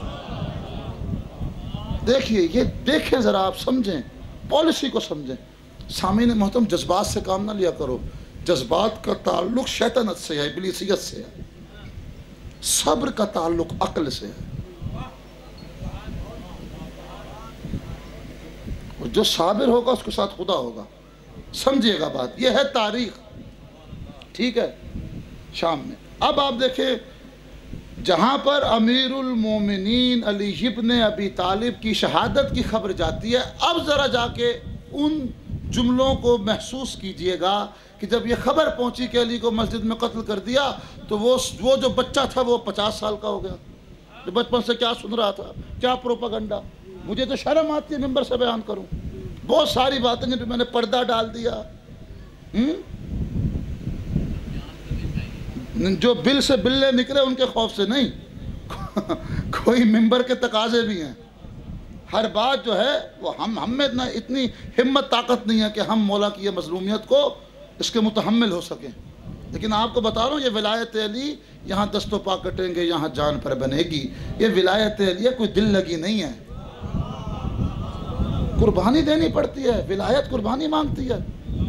देखिए, ये देखें ज़रा, आप समझें, पॉलिसी को समझें। सामीन मोहतरम, जज्बात से काम ना लिया करो। जज्बात का ताल्लुक शैतानत से है, इब्लीसियत से है। सब्र का ताल्लुक अक्ल से है। और जो साबिर होगा उसके साथ खुदा होगा। समझिएगा बात, यह है तारीख। ठीक है, शाम में अब आप देखें, जहां पर अमीरुल मोमिनीन अली इब्न अबी तालिब की शहादत की खबर जाती है, अब ज़रा जाके उन जुमलों को महसूस कीजिएगा कि जब ये खबर पहुंची कि अली को मस्जिद में कत्ल कर दिया, तो वो वो जो बच्चा था वो पचास साल का हो गया, जो बचपन से क्या सुन रहा था, क्या प्रोपेगेंडा। मुझे तो शर्म आती है मिंबर से बयान करूं, बहुत सारी बातें जिन पर मैंने पर्दा डाल दिया। हुँ? जो बिल से बिल्ले निकले उनके खौफ से नहीं कोई मिंबर के तकाजे भी हैं। हर बात जो है वो हम हम में इतना इतनी हिम्मत ताकत नहीं है कि हम मौला की ये मजलूमियत को इसके मुतहम्मिल हो सकें। लेकिन आपको बता रहा हूँ, ये विलायत अली यहाँ दस्तों पा कटेंगे, यहाँ जान पर बनेगी। ये विलायत अली कोई दिल लगी नहीं है, कुर्बानी देनी पड़ती है। विलायत कुर्बानी मांगती है।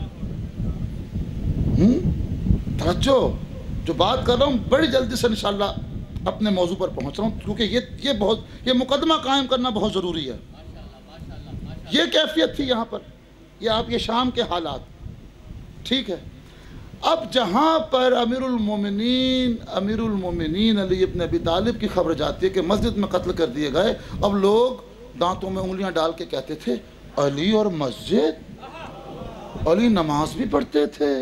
तवज्जो, जो बात कर रहा हूँ बड़ी जल्दी से इंशाल्लाह अपने मौजू पर पहुँच रहा हूँ, क्योंकि ये ये बहुत ये मुकदमा कायम करना बहुत ज़रूरी है। ये कैफियत थी यहाँ पर, ये आप ये शाम के हालात। ठीक है, अब जहाँ पर अमीरुल मोमिनीन अमीरुल मोमिनीन अली इब्न अबी तालिब की खबर जाती है कि मस्जिद में कत्ल कर दिए गए, अब लोग दांतों में उंगलियां डाल के कहते थे अली और मस्जिद, अली नमाज भी पढ़ते थे।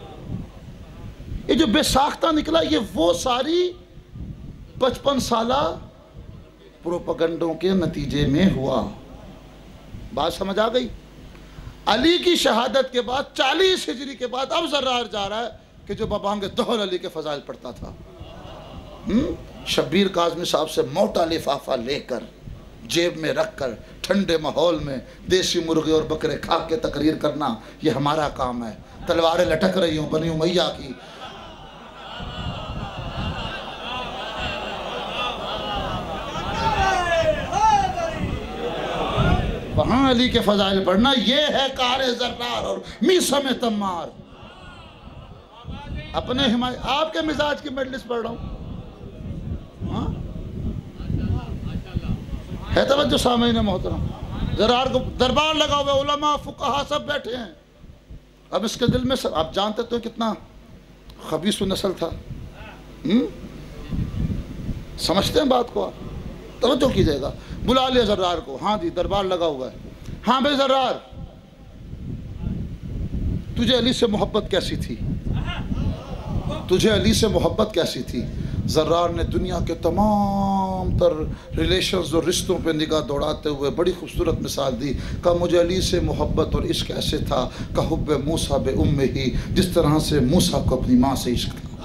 ये जो बेसाख्ता निकला, ये वो सारी पचपन साला प्रोपेगेंडों के नतीजे में हुआ। बात समझ आ गई? अली की शहादत के बाद चालीस हिजरी के बाद अब जर्रार जा रहा है कि जो बबांगे दोहर अली के फजाइल पढ़ता था। हुँ? शब्बीर काज़मी साहब से मोटा लिफाफा लेकर जेब में रखकर ठंडे माहौल में देसी मुर्गे और बकरे खा के तकरीर करना, ये हमारा काम है। तलवारें लटक रही हों बनी उमैया की, वहाँ अली के फजाइल पढ़ना, ये है कारे जर्रार और मीसम तम्मार। अपने हिमायत आपके मिजाज की मजलिस पढ़ रहा हूँ। है तवज्जो सामईन मोहतरम, जर्रार को दरबार लगा हुआ, उलमा फुकहा सब बैठे हैं। अब इसके दिल में सब, आप जानते तो कितना खबीस नस्ल था। हुँ? समझते हैं बात को आप? तवज्जो कीजिएगा। बुला लिया जर्रार को, हाँ जी दरबार लगा हुआ है। हाँ भाई जर्रार, तुझे अली से मोहब्बत कैसी थी? तुझे अली से मोहब्बत कैसी थी? जर्रार ने दुनिया के तमाम तर रिलेशंस और रिश्तों पे निगाह दौड़ाते हुए बड़ी खूबसूरत मिसाल दी। कहा मुझे अली से मोहब्बत और इश्क ऐसे था का हुब्बे मूसा बे उम्मे ही, जिस तरह से मूसा को अपनी माँ से इश्क था।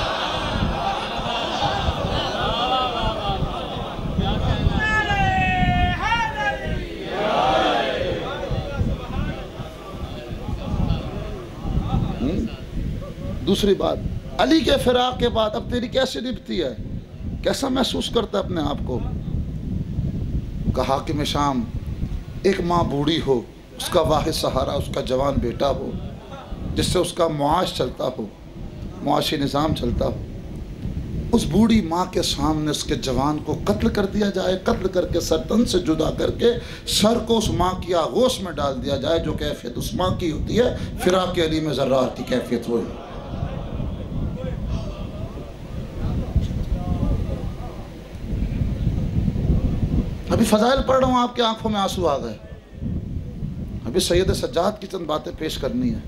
दूसरी बात, अली के फिराक के बाद अब तेरी कैसे निभती है, कैसा महसूस करता है अपने आप को? कहा कि मैं शाम एक माँ बूढ़ी हो, उसका वाहिद सहारा उसका जवान बेटा हो, जिससे उसका मुआश चलता हो, मुआशी निज़ाम चलता हो, उस बूढ़ी माँ के सामने उसके जवान को कत्ल कर दिया जाए। कत्ल करके सरतन से जुदा करके सर को उस माँ की आगोश में डाल दिया जाए। जो कैफियत उस माँ की होती है, फिराक अली में जर्रार की कैफियत वो है। अभी फ़ज़ाइल पढ़ रहा हूँ, आपकी आंखों में आंसू आ गए। अभी सैयद सज्जाद की चंद बातें पेश करनी है।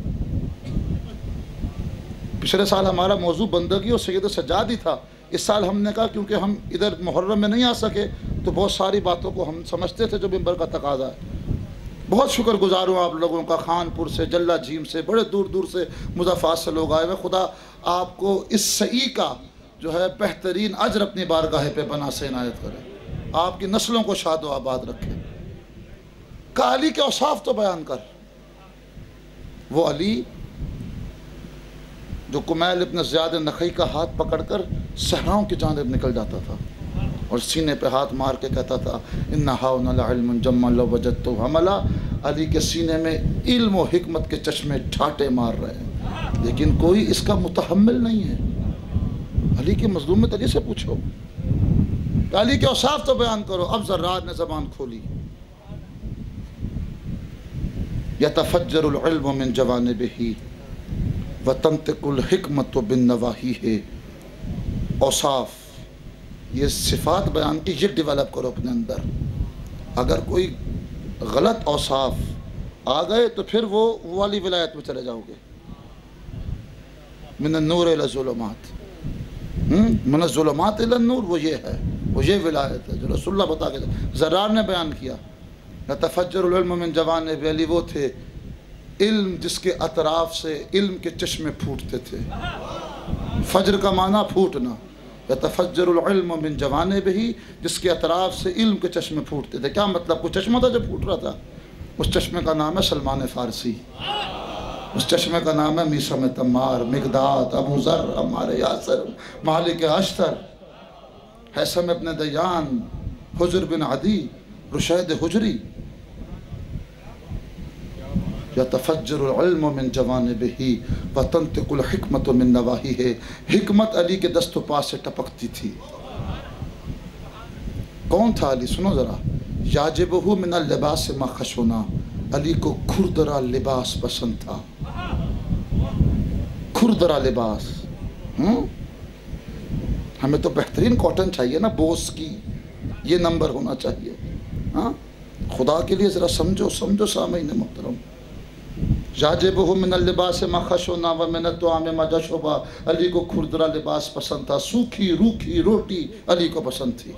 पिछले साल हमारा मौजू बंदगी और सैयद सज्जाद ही था। इस साल हमने कहा क्योंकि हम इधर मुहर्रम में नहीं आ सके तो बहुत सारी बातों को हम समझते थे जो मिंबर का तकाजा है। बहुत शुक्रगुजार हूँ आप लोगों का, खानपुर से, जल्ला झीम से, बड़े दूर दूर से, मुज़फ़्फ़र से लोग आए हुए। खुदा आपको इस सही का जो है बेहतरीन अजर अपनी बारगाह पे बना से इनायत करे, आपकी नस्लों को शादो आबाद रखे। का अली के औसाफ तो बयान कर। वो अली जो कुमैल इब्न ज़ियाद नखई का हाथ पकड़कर सहराओं की जानिब निकल जाता था और सीने पे हाथ मार के कहता था इन्ना हाउना लइल्मुन जम्मा लव वजदतु हमला। अली के सीने में इल्म और हिकमत के चश्मे ठाटे मार रहे हैं, लेकिन कोई इसका मुतहम्मिल नहीं है। अली की मज़लूमियत अली से पूछो, अली के औसाफ तो बयान करो। अब ज़र्रात ने ज़बान खोली। यतफ़ज्जरुल इल्मु मिन जवानिबिही व तंतिकुल हिकमतु बिन नवाहिही। औसाफ, ये सिफ़ात बयान की, ये डेवलप करो अपने अंदर। अगर कोई गलत औसाफ आ गए तो फिर वो वो वाली विलायत में चले जाओगे। मिन नूर इला ज़ुलुमात, मिन ज़ुलुमात इला नूर, वो ये है, वो ये विलायत है जो रसूलुल्लाह बता के ज़र्रार ने बयान किया। यतफ़ज्जरुल इल्मु मिन जवानिबिही, अली वो थे इल्म जिसके अतराफ से इल्म के चश्मे फूटते थे। फज्र का माना फूटना। यतफ़ज्जरुल इल्मु मिन जवानिबिही, जिसके अतराफ से इल्म के चश्मे फूटते थे। क्या मतलब? कोई चश्मा था जो फूट रहा था? उस चश्मे का नाम है सलमान फ़ारसी, उस चश्मे का नाम है मीसम तम्मार, मिक़दाद, अबू ज़र, अम्मार यासर, मालिक अश्तर, हैसम इब्न दयान, हुज़र बिन अदी, रुशैद हुजरी। यतफ़ज्जरुल इल्मु मिन जवानिबिही व तंतिकुल हिकमतु मिन नवाहिही। हिकमत अली के दस्तों पास से टपकती थी। कौन था अली? सुनो ज़रा। याजिबुहु मिनल लिबास मा खशुना, अली को खुरदरा लिबास पसंद था। खुरदरा लिबास। हम्म हमें तो बेहतरीन कॉटन चाहिए ना, बोस की, ये नंबर होना चाहिए। हाँ, खुदा के लिए ज़रा समझो समझो सामईन मोहतरम। याजिबुहु मिनल लिबास मा खशुना व मिनत तुआम मा जशुबा। अली को खुरदरा लिबास पसंद था, सूखी रूखी रोटी अली को पसंद थी।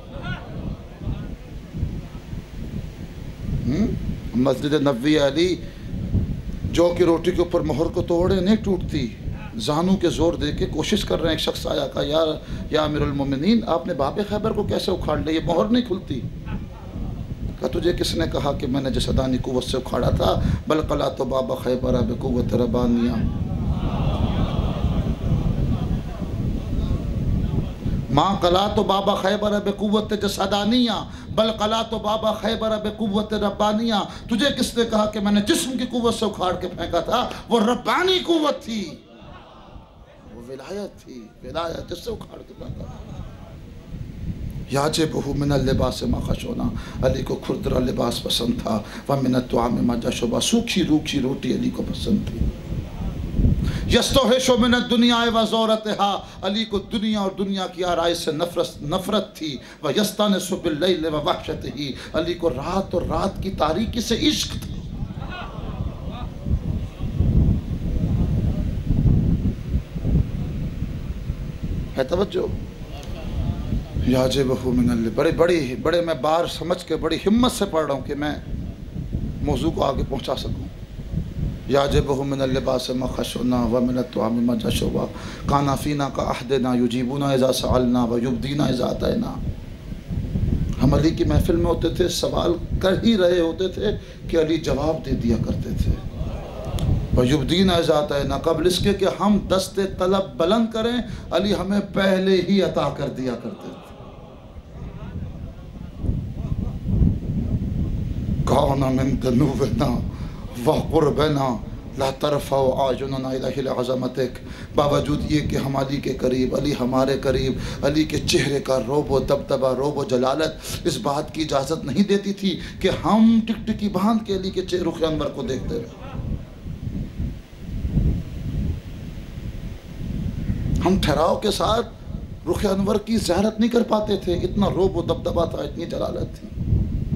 मस्जिद नबवी अली जौ की रोटी के ऊपर मोहर को तोड़े नहीं टूटती, जानू के जोर दे के कोशिश कर रहे हैं। एक शख्स आया, कहा यार या अमीरुल मोमिनीन, आपने बाब खैबर को कैसे उखाड़ लिया? ये मोहर नहीं खुलती। कहा तुझे किसने कहा कि मैंने जसदानी कुव्वत से उखाड़ा था? बल कला तो बाबा खैबर बेकुव्वत रब्बानिया। माँ कला तो बाबा खैबर बेकुव्वत जसदानिया, बल कला तो बाबा खैबर बेकुव्वत रब्बानिया। तुझे किसने कहा कि मैंने जिस्म की कुव्वत से उखाड़ के फेंका था? वो रब्बानी कुव्वत थी, वो विलायत थी, विलायत जिससे उखाड़ के फेंका। याजिबुहु मिनल लिबास मा खशुना, अली को खुरदरा लिबास पसंद था। व मिनत तुआम मा जशुबा, सूखी रूखी रोटी अली को पसंद थी। यस्तौहिशु मिनद दुनिया व ज़ौरतिहा, अली को दुनिया और दुनिया की आराई से नफरत नफरत थी। व यस्तानिसु बिल लैल व वहशतिही, अली को रात और रात की तारीकी से इश्क था। है तवज्जो? याजिबुहु मिनल, बड़े बड़ी बड़े मैं बार समझ के बड़ी हिम्मत से पढ़ रहा हूँ कि मैं मौजू को आगे पहुँचा सकूँ। याजिबुहु मिनल लिबास मा खशुना व मिनत तुआम मा जशुबा, काना फीना का अहदना युजीबुना इज़ा सअलना व युब्दीना इज़ा अतैना। हम अली की महफिल में होते थे, सवाल कर ही रहे होते थे कि अली जवाब दे दिया करते थे। व युब्दीना इज़ा अतैना, कबल इसके कि हम दस्ते तलब बुलंद करें, अली हमें पहले ही अता कर दिया करते थे। काना मिन दुनूबिना व कुर्बना ला तरफ़उ आयुनना इला अज़मतिक। बावजूद ये कि हम अली के करीब, अली हमारे करीब, अली के चेहरे का रोबो दबदबा, रोबो जलालत इस बात की इजाज़त नहीं देती थी कि हम टिकटिकी बांध के अली के चेहरे रुख अनवर को देखते रहे। हम ठहराव के साथ रुख अनवर की ज़ियारत नहीं कर पाते थे, इतना रोबो दबदबा था, इतनी जलालत थी।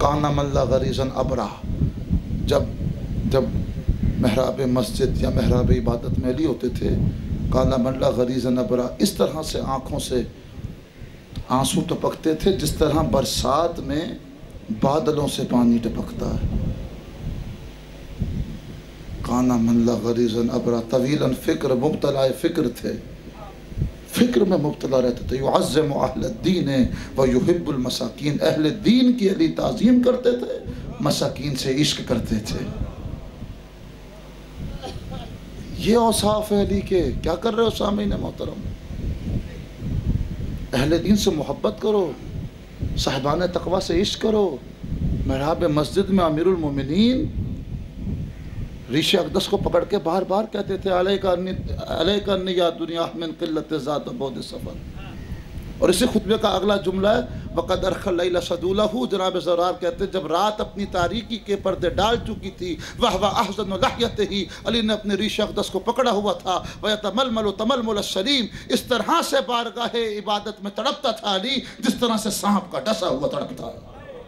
काना मल्ला गरीजन अबरा, जब जब महराब मस्जिद या महराब इबादत में अली होते थे, काना मल्ला गरीजन अबरा, इस तरह से आँखों से आंसू टपकते थे जिस तरह बरसात में बादलों से पानी टपकता है। काना मल्ला गरीजन अबरा तवीलन फ़िक्र, मुब्तला फ़िक्र थे, फ़िक्र में मुब्तला रहते थे। युअज़्ज़िमु अहल दीन व युहिब्बुल मसाकीन, अहले दीन की अली ताज़ीम करते थे, मसाकीन से इश्क करते थे। ये औसाफ है अली के। क्या कर रहे हो सामीन मोहतरम? अहले दीन से मोहब्बत करो, साहिबान तक़वा से इश्क करो। महराब मस्जिद में अमीरुल मोमिनीन ऋषि अक़दस को पकड़ के बार बार कहते थे अलैका अन्नी या दुनिया मिन क़िल्लति ज़ात बहुत सफ़र। और इसी खुतबे का अगला जुमला है वक़द अरखल लैला सदूलहू। जनाब ज़रार कहते जब रात अपनी तारीकी के पर्दे डाल चुकी थी, वह वह अहज़न लहयतिही, अली ने अपने ऋषि अक़दस को पकड़ा हुआ था। वह तमलमल तमलमुल सलीम, इस तरह से बारगाहे इबादत में तड़पता था अली जिस तरह से सांप का डसा हुआ तड़पता है।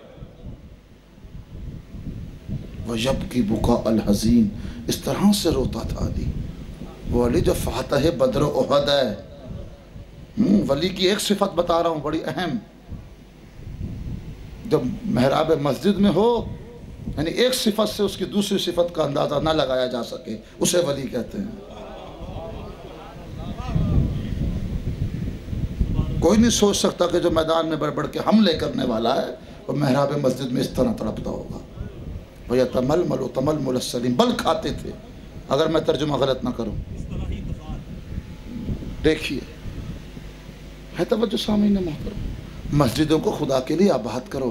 वह यब की बुका अल हज़ीन, इस तरह से रोता था अली। वो अली जो फ़ातह बद्र उहद है। वली की एक सिफत बता रहा हूँ बड़ी अहम, जब महराब मस्जिद में हो, यानी एक सिफत से उसकी दूसरी सिफत का अंदाज़ा ना लगाया जा सके, उसे वली कहते हैं। कोई नहीं सोच सकता कि जो मैदान में बढ़ बढ़ के हमले करने वाला है वो महराब मस्जिद में इस तरह तड़पता होगा। भैया तमलमल तमलमुल सलीम, बल खाते थे, अगर मैं तर्जुमा गलत ना करूं। देखिए है तवज्जो सामीन मोहतरम, मस्जिदों को खुदा के लिए आबाद करो।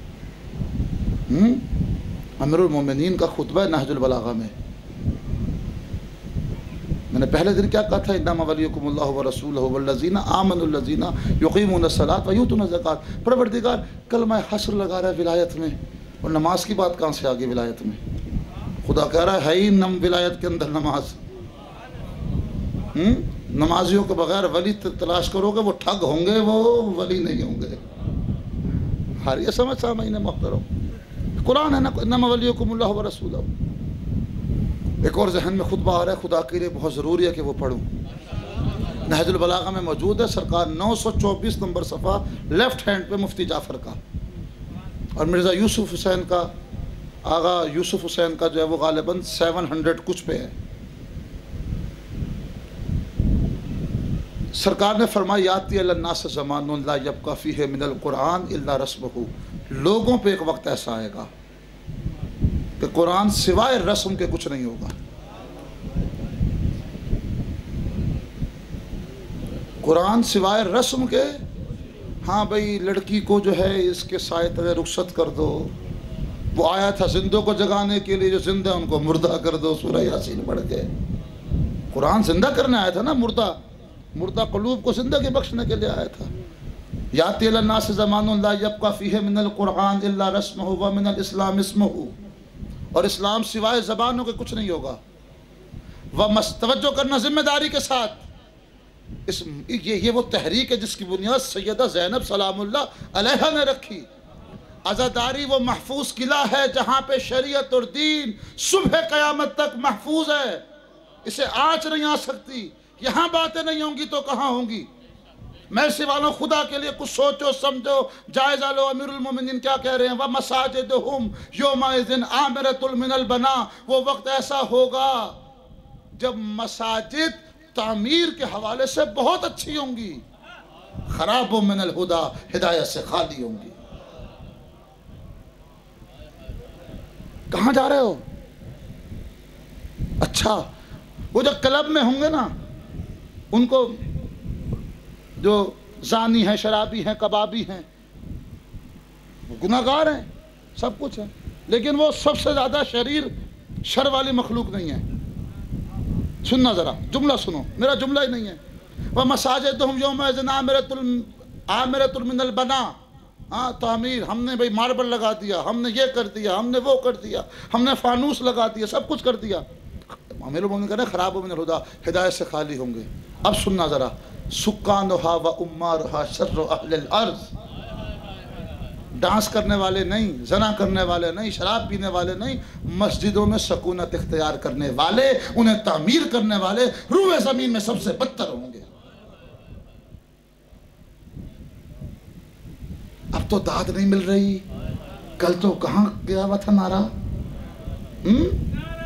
अमीरुल मोमिनीन का खुतबा है नहजुल बलागा में। मैंने पहले दिन क्या कहा था, इन्नमा वलियुकुमुल्लाहु व रसूलुहु वल्लज़ीना आमनुल्लज़ीना युक़ीमूनस्सलात व यूतूनज़्ज़कात। परवरदिगार कलमा हस्र लगा रहा है विलायत में, और नमाज की बात कहाँ से आ गई विलायत में? खुदा कह रहा है ही नम विलायत के अंदर नमाज। हम्म नमाजियों के बगैर वली तलाश करोगे वो ठग होंगे, वो वली नहीं होंगे। हर ये समझ सामने मोहतरम, कुरान है ना, इन्नमा वलियुकुमुल्लाहु व रसूलुहु। एक और जहन में खुतबा आ रहा है, खुदा के लिए बहुत ज़रूरी है कि वो पढ़ूँ। नहजुल बलागा में मौजूद है, सरकार नौ सौ चौबीस नंबर सफ़ा, लेफ्ट हैंड पे मुफ्ती जाफ़र का, और मिर्ज़ा यूसुफ हुसैन का, आगा यूसुफ हुसैन का जो है वो गालिबन सेवन हंड्रेड कुछ पे है। सरकार ने फरमाया याती अलन्नास ज़मानुन ला यब्का फ़ीहि मिनल कुरान इल्ला रस्मुहु, लोगों पे एक वक्त ऐसा आएगा कि कुरान सिवाय रस्म के कुछ नहीं होगा। कुरान सिवाय रस्म के, हाँ भाई लड़की को जो है इसके साए तले रुखसत कर दो, वो आया था जिंदों को जगाने के लिए, जो जिंदा उनको मुर्दा कर दो, सूरह यासीन पढ़ के। कुरान जिंदा करने आया था ना, मुर्दा मुर्दा कलूब को जिंदगी बख्शने के लिए आया था। याती अलन्नास ज़मानुन ला यब्का फ़ीहि मिनल कुरान इल्ला रस्मुहु व मिनल इस्लाम इस्मुहु, और इस्लाम सिवाय ज़बानों के कुछ नहीं होगा। वह मस तवज्जो करना जिम्मेदारी के साथ, इस ये ये वो तहरीक है जिसकी बुनियाद सैयदा ज़ैनब सलामुल्लाह अलैहा ने रखी। आज़ादारी वो महफूज किला है जहाँ पे शरीयत और दीन सुबह क़यामत तक महफूज है, इसे आँच नहीं आ सकती। यहाँ बातें नहीं होंगी तो कहाँ होंगी? मैसे वालों खुदा के लिए कुछ सोचो समझो, जायज़ा लो। अमीरुल मोमिनीन क्या कह रहे हैं, वह मसाजिदुहुम यौमइज़िन आमिरतुल मिनल बना, वो वक्त ऐसा होगा जब मसाजिद तामीर के हवाले से बहुत अच्छी होंगी, खराबो मिनल हुदा, हिदायत से खाली होंगी। कहाँ जा रहे हो? अच्छा, वो जो क्लब में होंगे ना, उनको जो जानी हैं, शराबी हैं, कबाबी हैं, वो गुनाहगार हैं, सब कुछ है, लेकिन वो सबसे ज़्यादा शरीर शर वाली मखलूक नहीं है। सुनना ज़रा, जुमला सुनो, मेरा जुमला ही नहीं है। वह मसाजिदुहुम यौमइज़िन आमिरतुल आमिरतुल मिनल बना, हाँ तामीर, हमने भाई मार्बल लगा दिया, हमने ये कर दिया, हमने वो कर दिया, हमने फानूस लगा दिया, सब कुछ कर दिया। अमीरुल मोमिनीन कह रहे हैं खराब मिनल हुदा, हिदायत से खाली होंगे। अब सुनना ज़रा, सुक्कानुहा व उम्मारुहा शर्रु अहलिल अर्ज़, डांस करने वाले नहीं, जना करने वाले नहीं, शराब पीने वाले नहीं, मस्जिदों में सकूनत इख्तियार करने वाले, उन्हें तामीर करने वाले रूए ज़मीन में सबसे बदतर होंगे। अब तो दाद नहीं मिल रही, कल तो कहाँ गया हुआ था नारा। हम्म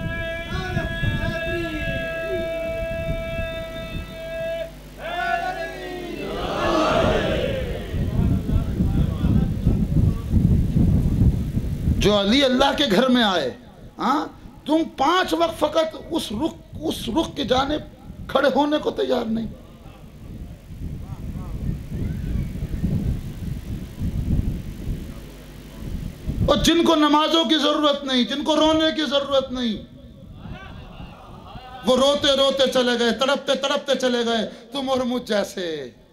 जो अली अल्लाह के घर में आए, हाँ, तुम पांच वक्त फकत उस रुख उस रुख के जाने खड़े होने को तैयार नहीं। और जिनको नमाजों की जरूरत नहीं, जिनको रोने की जरूरत नहीं, वो रोते रोते चले गए, तड़पते तड़पते चले गए, तुम और मुझ जैसे।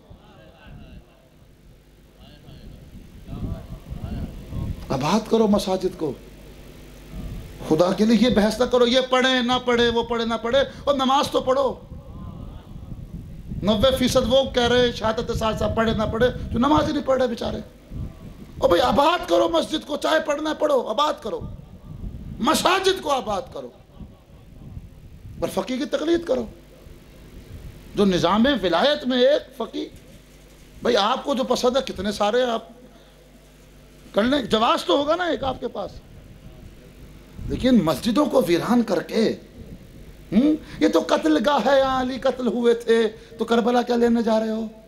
आबाद करो मसाजिद को, खुदा के लिए ये बहस ना करो, ये पढ़े ना पढ़े, वो पढ़े ना पढ़े, और नमाज तो पढ़ो। नब्बे फीसद वो कह रहे शहादत साथ साथ पढ़े ना पढ़े जो नमाज ही नहीं पढ़ रहे बेचारे। और भाई आबाद करो मस्जिद को, चाहे पढ़ना पढ़ो, आबाद करो मसाजिद को, आबाद करो, पर फकी की तकलीद करो। जो निज़ाम विलायत में एक फकी, भाई आपको जो पसंद है कितने सारे आप कर लें, जवाब तो होगा ना एक आपके पास, लेकिन मस्जिदों को वीरान करके, हम्म ये तो कत्ल गाह है, यहाँ अली कत्ल हुए थे, तो करबला क्या लेने जा रहे हो?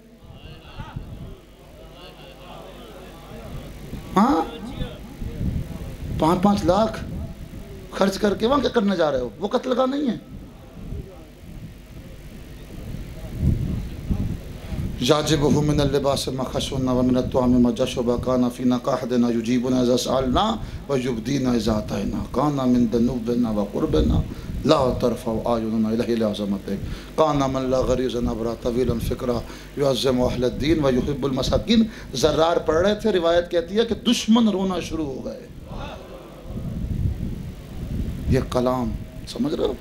हाँ, पांच पांच लाख खर्च करके वहां क्या करने जा रहे हो? वो कत्ल गाह नहीं है। याजिबुहु मिनल लिबास मखशुन व मिनत तुआम मजशुबा काना फी नकाहदना युजीबुना इज़ा सअलना व युबदीना इज़ा अतैना काना मिन दनुबना व कुर्बना ला तरफ़उ आयुनना इलैहि लिअज़मतिक काना मन ला गरीज़न अबरा तवीलन फ़िक्रा युअज़्ज़िमु अहलद्दीन व युहिब्बुल मसाकीन। ज़र्रार पढ़ रहे थे, रिवायत कहती है कि दुश्मन रोना शुरू हो गए। ये कलाम समझ रहे हो?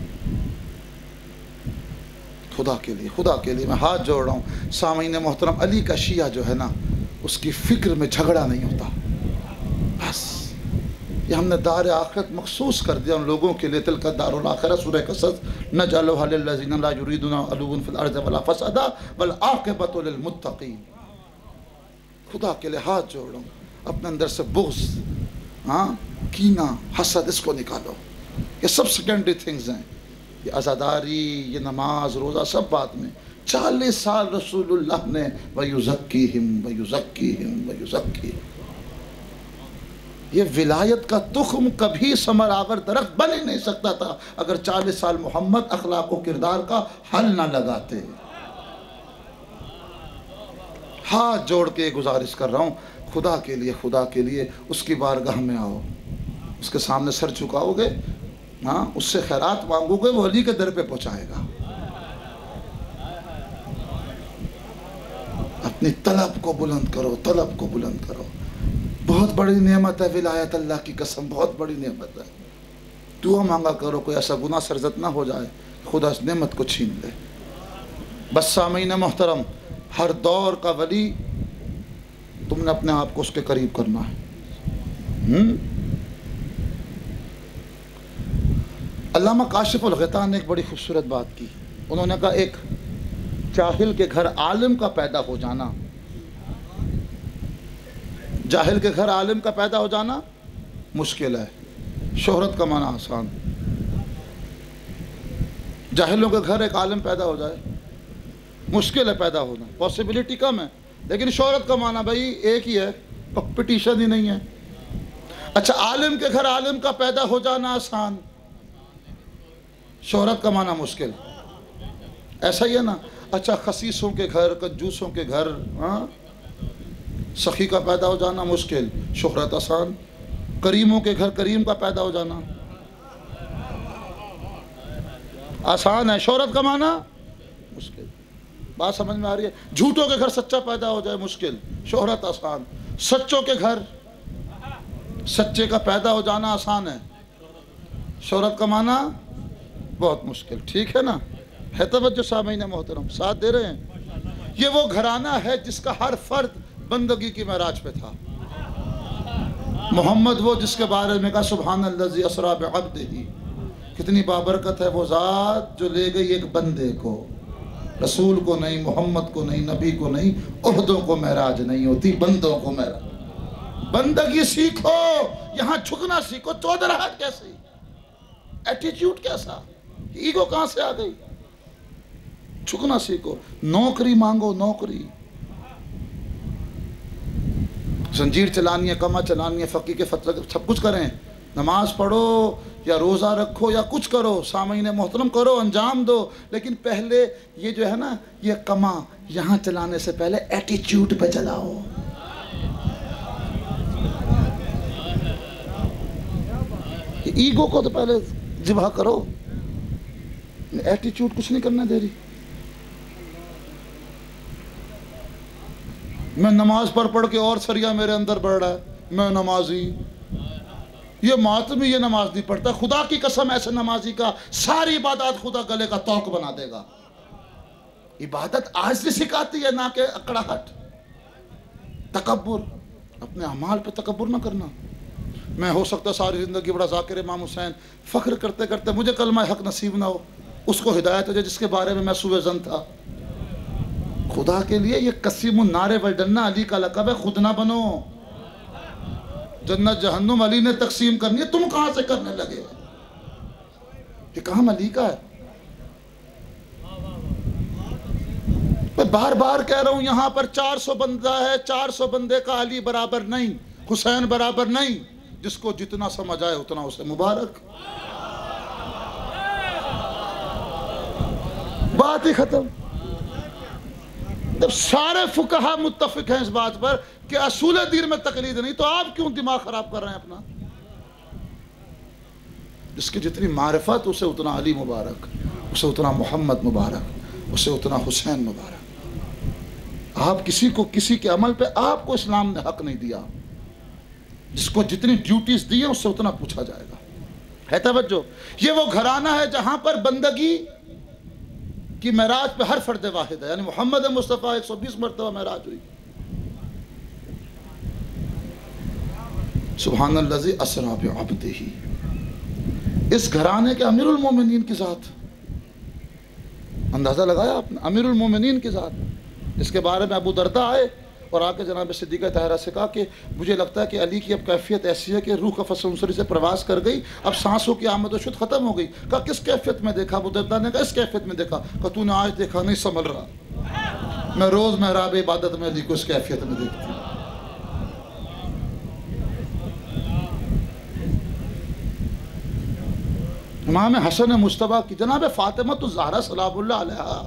खुदा के लिए, खुदा के लिए मैं हाथ जोड़ रहा हूँ। सामीन मोहतरम, अली का शिया जो है ना, उसकी फ़िक्र में झगड़ा नहीं होता। बस ये हमने दार आखिरत मखसूस कर दिया उन लोगों के लिए। तिल का दारुल आखिरत, सूरह कसस, नजअलुहा लिल्लज़ीना ला युरीदूना उलुव्वन फिल अर्ज़ि वला फ़सादा वल आक़िबतु लिल मुत्तक़ीन। खुदा के लिए हाथ जोड़ रहा हूँ, अपने अंदर से बुग़्ज़, हाँ, कीना, हसद, इसको निकालो। ये सब सेकेंडरी थिंग्स हैं। ये अज़ादारी, ये नमाज रोज़ा सब बात में। चालीस साल रसूलुल्लाह ने वयुज़क्कीहिम वयुज़क्कीहिम वयुज़क्कीहिम, ये विलायत का तुख्म कभी समरावर दरख्त बन ही नहीं सकता था अगर चालीस साल मोहम्मद अखलाक व किरदार का हल ना लगाते। हाथ जोड़ के गुजारिश कर रहा हूँ, खुदा के लिए, खुदा के लिए उसकी बारगाह में आओ, उसके सामने सर झुकाओगे, हाँ, उससे खैरात मांगोगे, वो अली के दर पे पहुँचाएगा। अपनी तलब को बुलंद करो, तलब को बुलंद करो। बहुत बड़ी नेमत है विलायत, अल्लाह की कसम, बहुत बड़ी नेमत है। दुआ मांगा करो कोई ऐसा गुनाह सरजत ना हो जाए, खुदा इस नेमत को छीन ले। बस सामीन मोहतरम, हर दौर का वली तुमने अपने आप को उसके करीब करना है। हम्म अल्लामा काशिफुल ग़िता ने एक बड़ी खूबसूरत बात की। उन्होंने कहा एक जाहिल के घर आलिम का पैदा हो जाना, जाहिल के घर आलिम का पैदा हो जाना मुश्किल है, शोहरत कमाना आसान। जाहिलों के घर एक आलिम पैदा हो जाए मुश्किल है पैदा होना, पॉसिबिलिटी कम है, लेकिन शोहरत कमाना भाई एक ही है, कंपटीशन ही नहीं है। अच्छा, आलिम के घर आलिम का पैदा हो जाना आसान, शोहरत कमाना मुश्किल, ऐसा ही है ना। अच्छा, खसीसों के घर, कंजूसों के घर, हाँ, सखी का पैदा हो जाना मुश्किल, शोहरत आसान। करीमों के घर करीम का पैदा हो जाना आसान है, शोहरत कमाना मुश्किल। बात समझ में आ रही है? झूठों के घर सच्चा पैदा हो जाए मुश्किल, शोहरत आसान। सच्चों के घर सच्चे का पैदा हो जाना आसान है, शोहरत कमाना बहुत मुश्किल। ठीक है ना? है तवज्जो सामीन मोहतरम, साथ दे रहे हैं? ये वो घराना है जिसका हर फर्द बंदगी की महराज पे था। मोहम्मद वो जिसके बारे में कहा सुब्हानल्लाज़ी असरा बिअब्दिही, कितनी बाबरकत है वो ज़ात जो ले गई एक बंदे को, रसूल को नहीं, मोहम्मद को नहीं, नबी को नहीं, उहदों को महराज नहीं होती, बंदों को महराज। बंदगी सीखो, यहाँ झुकना सीखो। चौधराहट कैसी, एटीट्यूड कैसा, ईगो कहाँ से आ गई? झुकना सीखो। नौकरी मांगो, नौकरी, जंजीर चलानी है, कमा चलानी है, फ़कीह के फतवा सब कुछ करें, नमाज पढ़ो या रोज़ा रखो या कुछ करो, सामईन मोहतरम करो, अंजाम दो, लेकिन पहले ये जो है ना, ये कमा यहाँ चलाने से पहले एटीट्यूड पे चलाओ। ईगो को तो पहले जिबा करो, एटीट्यूड कुछ नहीं करने दे रही। मैं नमाज पढ़ पढ़ के और सरिया मेरे अंदर बढ़ रहा है, मैं नमाजी, ये मातमी ये नमाज नहीं पढ़ता। खुदा की कसम, ऐसे नमाजी का सारी इबादत खुदा गले का तौक बना देगा। इबादत आज से सिखाती है, ना कि अकड़ाहट, तकब्बुर, अपने अमाल पे तकब्बुर ना करना। मैं हो सकता सारी ज़िंदगी बड़ा ज़ाकिर इमाम हुसैन, फ़ख्र करते करते मुझे कलमा हक नसीब ना हो, उसको हिदायत हो जाए जिसके बारे में मैं सुबह था। खुदा के लिए ये कसीमुन नारे वलडन्ना अली का लक़ब है, खुद ना बनो। जन्नत जहन्नुम अली ने तकसीम करनी है, तुम कहां से करने लगे? ये काम अली का है। मैं बार बार कह रहा हूं, यहां पर चार सौ बंदा है, चार सौ बंदे का अली बराबर नहीं, हुसैन बराबर नहीं। जिसको जितना समझ आए उतना उसे मुबारक। बात ही खत्म। जब सारे फुकहा मुत्तफिक हैं इस बात पर कि असूल दीन में तकलीद नहीं, तो आप क्यों दिमाग खराब कर रहे हैं अपना? जिसकी जितनी मारिफत उसे उतना अली मुबारक, उसे उतना मोहम्मद मुबारक, उसे उतना हुसैन मुबारक। आप किसी को किसी के अमल पे आपको इस्लाम ने हक नहीं दिया। जिसको जितनी ड्यूटीज दी है उससे उतना पूछा जाएगा। है तवज्जो? ये वो घराना है जहां पर बंदगी कि महराज पे हर फर्द वाहिद है, यानी मोहम्मद मुस्तफ़ा एक सौ बीस मरतबा महराज हुई। सुब्हानल्लाज़ी असरा बिअब्दिही। इस घराने के अमीरुल मोमिनीन की ज़ात, अंदाज़ा लगाया आपने? अमीरुल मोमिनीन की ज़ात, जिसके बारे में अबू दरदा आए और आके जनाब सिद्दीक़ा ताहिरा से कहा कि मुझे लगता है कि अली की अब कैफियत ऐसी है कि रूह का फसलसरी से प्रवास कर गई, अब सांसों की आमद व शुद्ध ख़त्म हो गई। कहा किस कैफियत में देखा? अबू दरदा ने कहा इस कैफियत में देखा। कहा तूने आज देखा नहीं संभल रहा, मैं रोज़ महराब इबादत में अली को इस कैफियत में देखती हूँ। इमाम हसन मुश्तबा की जनाब फ़ातिमा तो ज़हरा सलामुल्लाह अलैहा,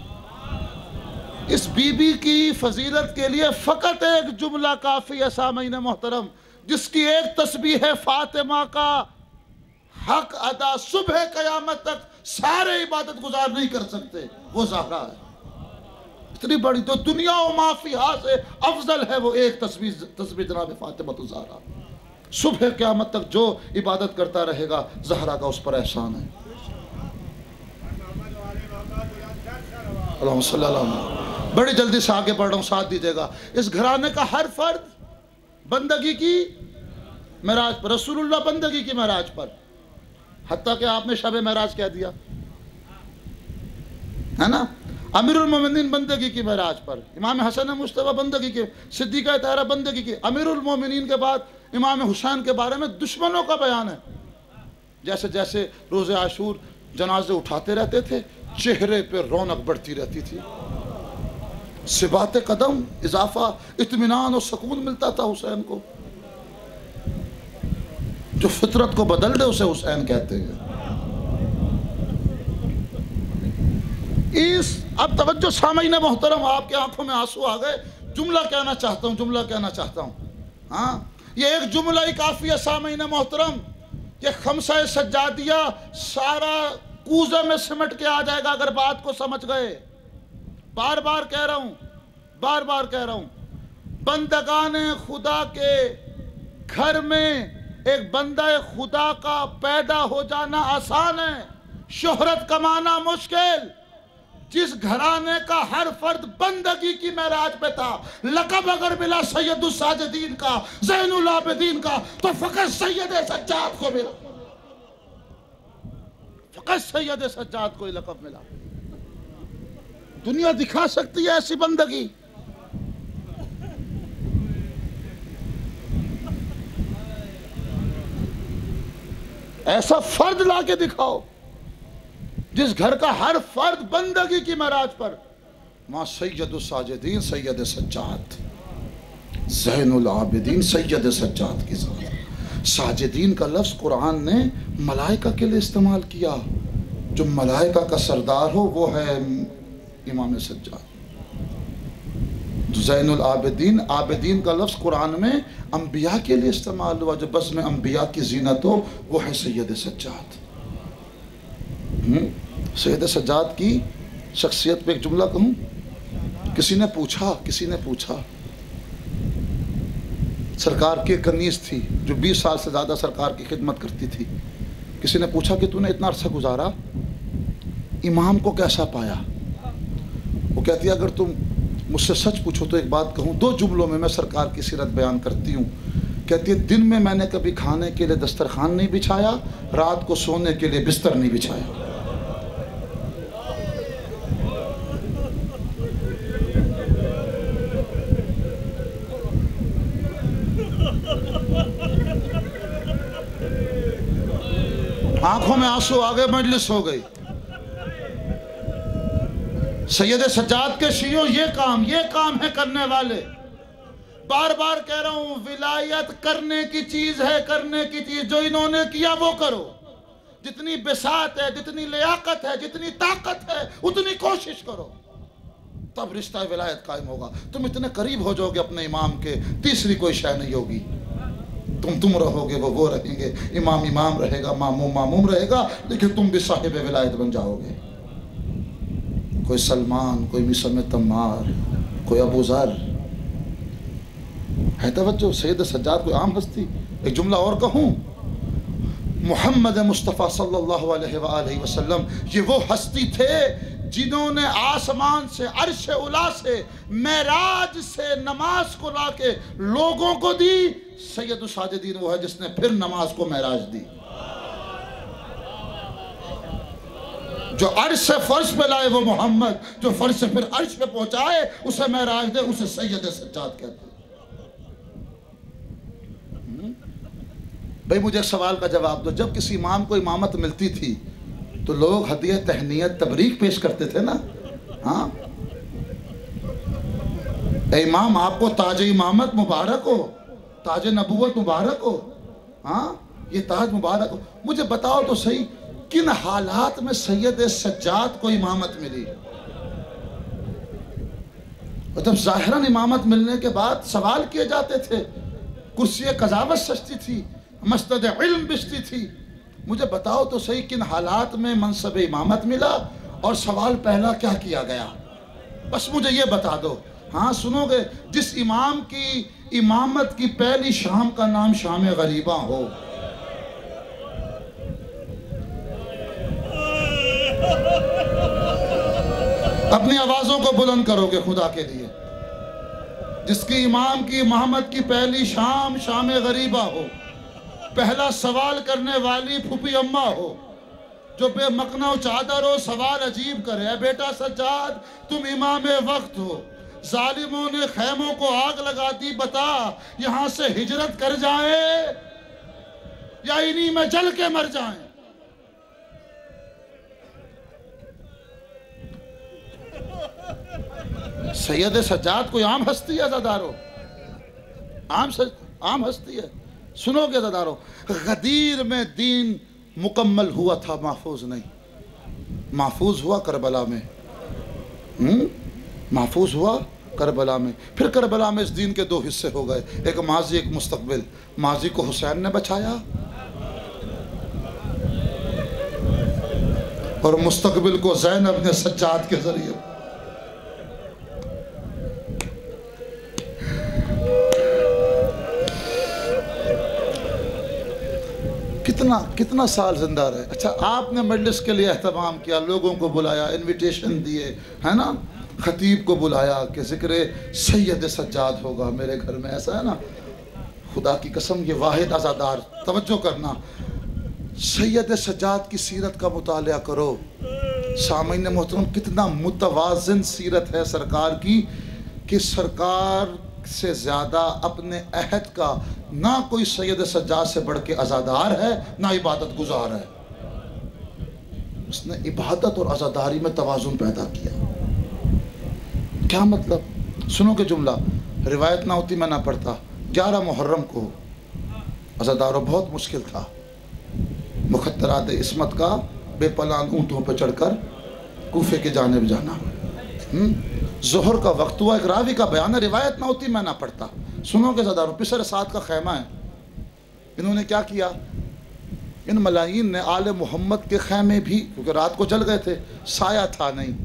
इस बीबी की फजीलत के लिए फ़कत एक जुमला काफ़ी है सामईन मोहतरम, जिसकी एक तस्बीह है फ़ातिमा का हक अदा सुबह क़यामत तक सारे इबादत गुजार नहीं कर सकते, वो ज़हरा है। इतनी बड़ी तो दुनिया व माफिया से अफजल है वो एक तस्बीह तस्बीह जनाब फ़ातिमा तो ज़हरा। सुबह क़यामत तक जो इबादत करता रहेगा ज़हरा का उस पर एहसान है। बड़ी जल्दी से आगे बढ़ रहा हूँ, साथ दीजिएगा। इस घराने का हर फर्द बंदगी की महराज पर, रसूलुल्लाह बंदगी की महराज पर, हत्ता कि आपने शब महराज कह दिया है ना। अमीरुल मोमिनीन बंदगी की महराज पर, इमाम हसन मुश्तबा बंदगी के, सिद्दीक़ा ताहिरा बंदगी की। अमीरुल मोमिनीन के बाद इमाम हुसैन के बारे में दुश्मनों का बयान है। जैसे जैसे रोज़े आशूर जनाजे उठाते रहते थे, चेहरे पे रौनक बढ़ती रहती थी, सिबात कदम इजाफा, इत्मीनान और सुकून मिलता था हुसैन को। जो फितरत को बदल दे उसे हुसैन कहते हैं। इस अब तवज्जो सामईन मोहतरम, आपके आंखों में आंसू आ गए। जुमला कहना चाहता हूँ, जुमला कहना चाहता हूँ। हाँ, ये एक जुमला ही काफ़ी है सामईन मोहतरम। ये खमसा सज्जादिया सारा कूजे में सिमट के आ जाएगा अगर बात को समझ गए। बार बार कह रहा हूं, बार बार कह रहा हूं, बंदगाने खुदा के घर में एक बंदा खुदा का पैदा हो जाना आसान है, शोहरत कमाना मुश्किल। जिस घराने का हर फर्द बंदगी की महराज पे था, लक़ब अगर मिला सैयदुल साजिदीन का, ज़ैनुल आबिदीन का, तो फकत सैयद सज्जाद को मिला, फकत सैयद सज्जाद को ही लक़ब मिला। दुनिया दिखा सकती है ऐसी बंदगी? ऐसा फर्द लाके दिखाओ जिस घर का हर फर्द बंदगी की महराज पर, मां सैयदुल साजिदीन सैयद सज्जाद, ज़ैनुल आबिदीन सैयद सज्जाद की ज़ात। साजिदीन का लफ्ज़ कुरान ने मलाइका के लिए इस्तेमाल किया, जो मलाइका का सरदार हो वो है इमाम सज्जाद। ज़ैनुल आबिदीन, आबिदीन का लफ्ज़ कुरान में अंबिया के लिए इस्तेमाल हुआ, जो बस में अंबिया की जीनत हो वो है सैयद सज्जाद। सैयद सज्जाद की शख्सियत पे एक जुमला कहूँ। किसी ने पूछा किसी ने पूछा सरकार की कनीज़ थी जो बीस साल से ज़्यादा सरकार की खिदमत करती थी। किसी ने पूछा कि तूने इतना अरसा गुजारा, इमाम को कैसा पाया? वो कहती है अगर तुम मुझसे सच पूछो तो एक बात कहूँ, दो जुमलों में मैं सरकार की सीरत बयान करती हूँ। कहती है दिन में मैंने कभी खाने के लिए दस्तरखान नहीं बिछाया, रात को सोने के लिए बिस्तर नहीं बिछाया। आंखों में आंसू आ गए, मजलिस हो गई। सैयद सज्जाद के शियों ये काम ये काम है करने वाले। बार बार कह रहा हूं, विलायत करने की चीज है, करने की चीज। जो इन्होंने किया वो करो। जितनी बिसात है, जितनी लियाकत है, जितनी ताकत है, उतनी कोशिश करो, तब रिश्ता विलायत कायम होगा। तुम इतने करीब हो जाओगे अपने इमाम के, तीसरी कोई शय नहीं होगी। तुम तुम रहोगे, वो वो रहेंगे। इमाम इमाम रहेगा, मामूम मामूम रहेगा, लेकिन तुम भी साहिब विलायत बन जाओगे। कोई सलमान, कोई मिसम तम्मार, कोई अबू ज़र है। तवज्जो, सैयद सज्जाद कोई आम हस्ती। एक जुमला और कहूँ, मोहम्मद मुस्तफ़ा सल्लल्लाहु अलैहि वसल्लम ये वो हस्ती थे जिन्होंने आसमान से, अर्श उला से, मेराज से नमाज को लाके लोगों को दी। सैयदुल साजिदीन वो है जिसने फिर नमाज को मेराज दी। जो अर्श से फर्श पे लाए वो मोहम्मद, जो फर्श से फिर अर्श पे पहुंचाए उसे मेराज दे, उसे सैयद सज्जाद कहते। भाई मुझे एक सवाल का जवाब दो, जब किसी इमाम को इमामत मिलती थी तो लोग हदिया तहनीयत तबरीक पेश करते थे ना? हाँ, इमाम आपको ताज इमामत मुबारक हो, ताज नबूवत मुबारक हो, हाँ ये ताज मुबारक हो। मुझे बताओ तो सही, किन हालात में सैयद सज्जाद को इमामत मिली? मतलब ज़ाहिरन इमामत मिलने के बाद सवाल किए जाते थे, कुर्सी कज़ावत सजती थी, मस्जिद इल्म बिछती थी। मुझे बताओ तो सही, किन हालात में मनसब इमामत मिला और सवाल पहला क्या किया गया? बस मुझे ये बता दो। हाँ सुनोगे, जिस इमाम की इमामत की पहली शाम का नाम शाम गरीबा हो, अपनी आवाजों को बुलंद करोगे खुदा के लिए। जिसकी इमाम की इमामत की पहली शाम शाम गरीबा हो, पहला सवाल करने वाली फूफी अम्मा हो, जो बेमकना चादर हो सवाल अजीब करे, बेटा सज्जाद तुम इमाम वक्त हो, जालिमों ने खैमों को आग लगा दी, बता यहां से हिजरत कर जाए या इन्हीं में जल के मर जाएं। सैयद सज्जाद कोई आम हस्ती है ज़ादारो? आम सज, आम हस्ती है। सुनोगे ज़ादारो, गदीर में दीन मुकम्मल हुआ था, महफूज नहीं। महफूज हुआ करबला में, हम्म महफूज हुआ करबला में। फिर करबला में इस दीन के दो हिस्से हो गए, एक माजी एक मुस्तकबिल। माजी को हुसैन ने बचाया और मुस्तकबिल को ज़ैनब ने सज्जाद के जरिए। कितना कितना साल जिंदा रहे। अच्छा, आपने मजलिस के लिए एहतमाम किया, लोगों को बुलाया, इनविटेशन दिए, है ना, खतीब को बुलाया कि ज़िक्र सैयद सज्जाद होगा मेरे घर में, ऐसा है ना। खुदा की कसम ये वाहिद आज़ादार, तवज्जो करना, सैयद सज्जाद की सीरत का मुतालिया करो। सामईन मोहतरम, कितना मुतवाज़िन सीरत है सरकार की कि सरकार से ज़्यादा अपने अहद का ना कोई सैयद सज्जाद से बढ़ के आज़ादार है, ना इबादत गुजार है। उसने इबादत और आज़ादारी में तवाज़ुन पैदा किया। क्या मतलब? सुनो कि जुमला, रिवायत ना होती मैं ना पढ़ता। ग्यारह मुहर्रम को आज़ादारों बहुत मुश्किल था, मुखत्तरात इस्मत का बेपलान ऊँटों पर चढ़कर कूफे की जानिब जाना। ज़ोहर का वक्त हुआ, एक रावी का बयान है, रिवायत ना होती मैं ना पढ़ता। सुनो के आज़ादारों, पिसर साद का खैमा है। इन्होंने क्या किया, इन मलाइन ने आले मोहम्मद के खैमे भी, क्योंकि रात को जल गए थे, साया था नहीं।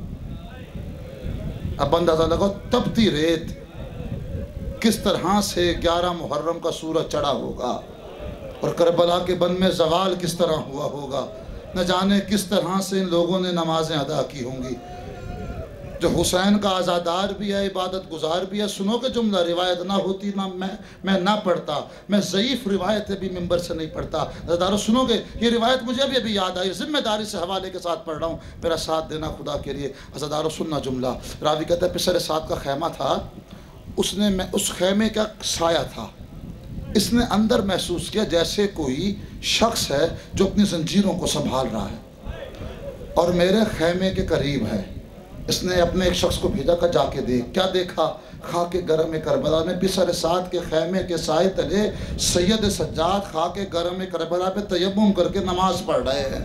अब अंदाज़ा लगाओ तपती रेत किस तरह से ग्यारह मुहर्रम का सूरज चढ़ा होगा और करबला के बन में जवाल किस तरह हुआ होगा। न जाने किस तरह से इन लोगों ने नमाजें अदा की होंगी। जो हुसैन का आज़ादार भी है, इबादत गुजार भी है। सुनो के जुमला, रिवायत ना होती ना मैं मैं ना पढ़ता। मैं ज़ईफ़ रिवायत भी मिंबर से नहीं पढ़ता। आज़ादारों सुनोगे, ये रिवायत मुझे भी अभी याद आई, ज़िम्मेदारी से हवाले के साथ पढ़ रहा हूँ, मेरा साथ देना खुदा के लिए। आज़ादारों सुनना जुमला, रावी कहता है पिसर साद का खैमा था, उसने मैं उस खैमे का साया था। इसने अंदर महसूस किया जैसे कोई शख्स है जो अपनी जंजीरों को संभाल रहा है और मेरे खैमे के करीब है। इसने अपने एक शख्स को भेजा कर जाके देख। क्या देखा? खाके गरम करबला में पिसर साद के खैमे के साए तले सैयद सज्जाद खाके गरम करबला पे तयम्मुम करके नमाज पढ़ रहे हैं।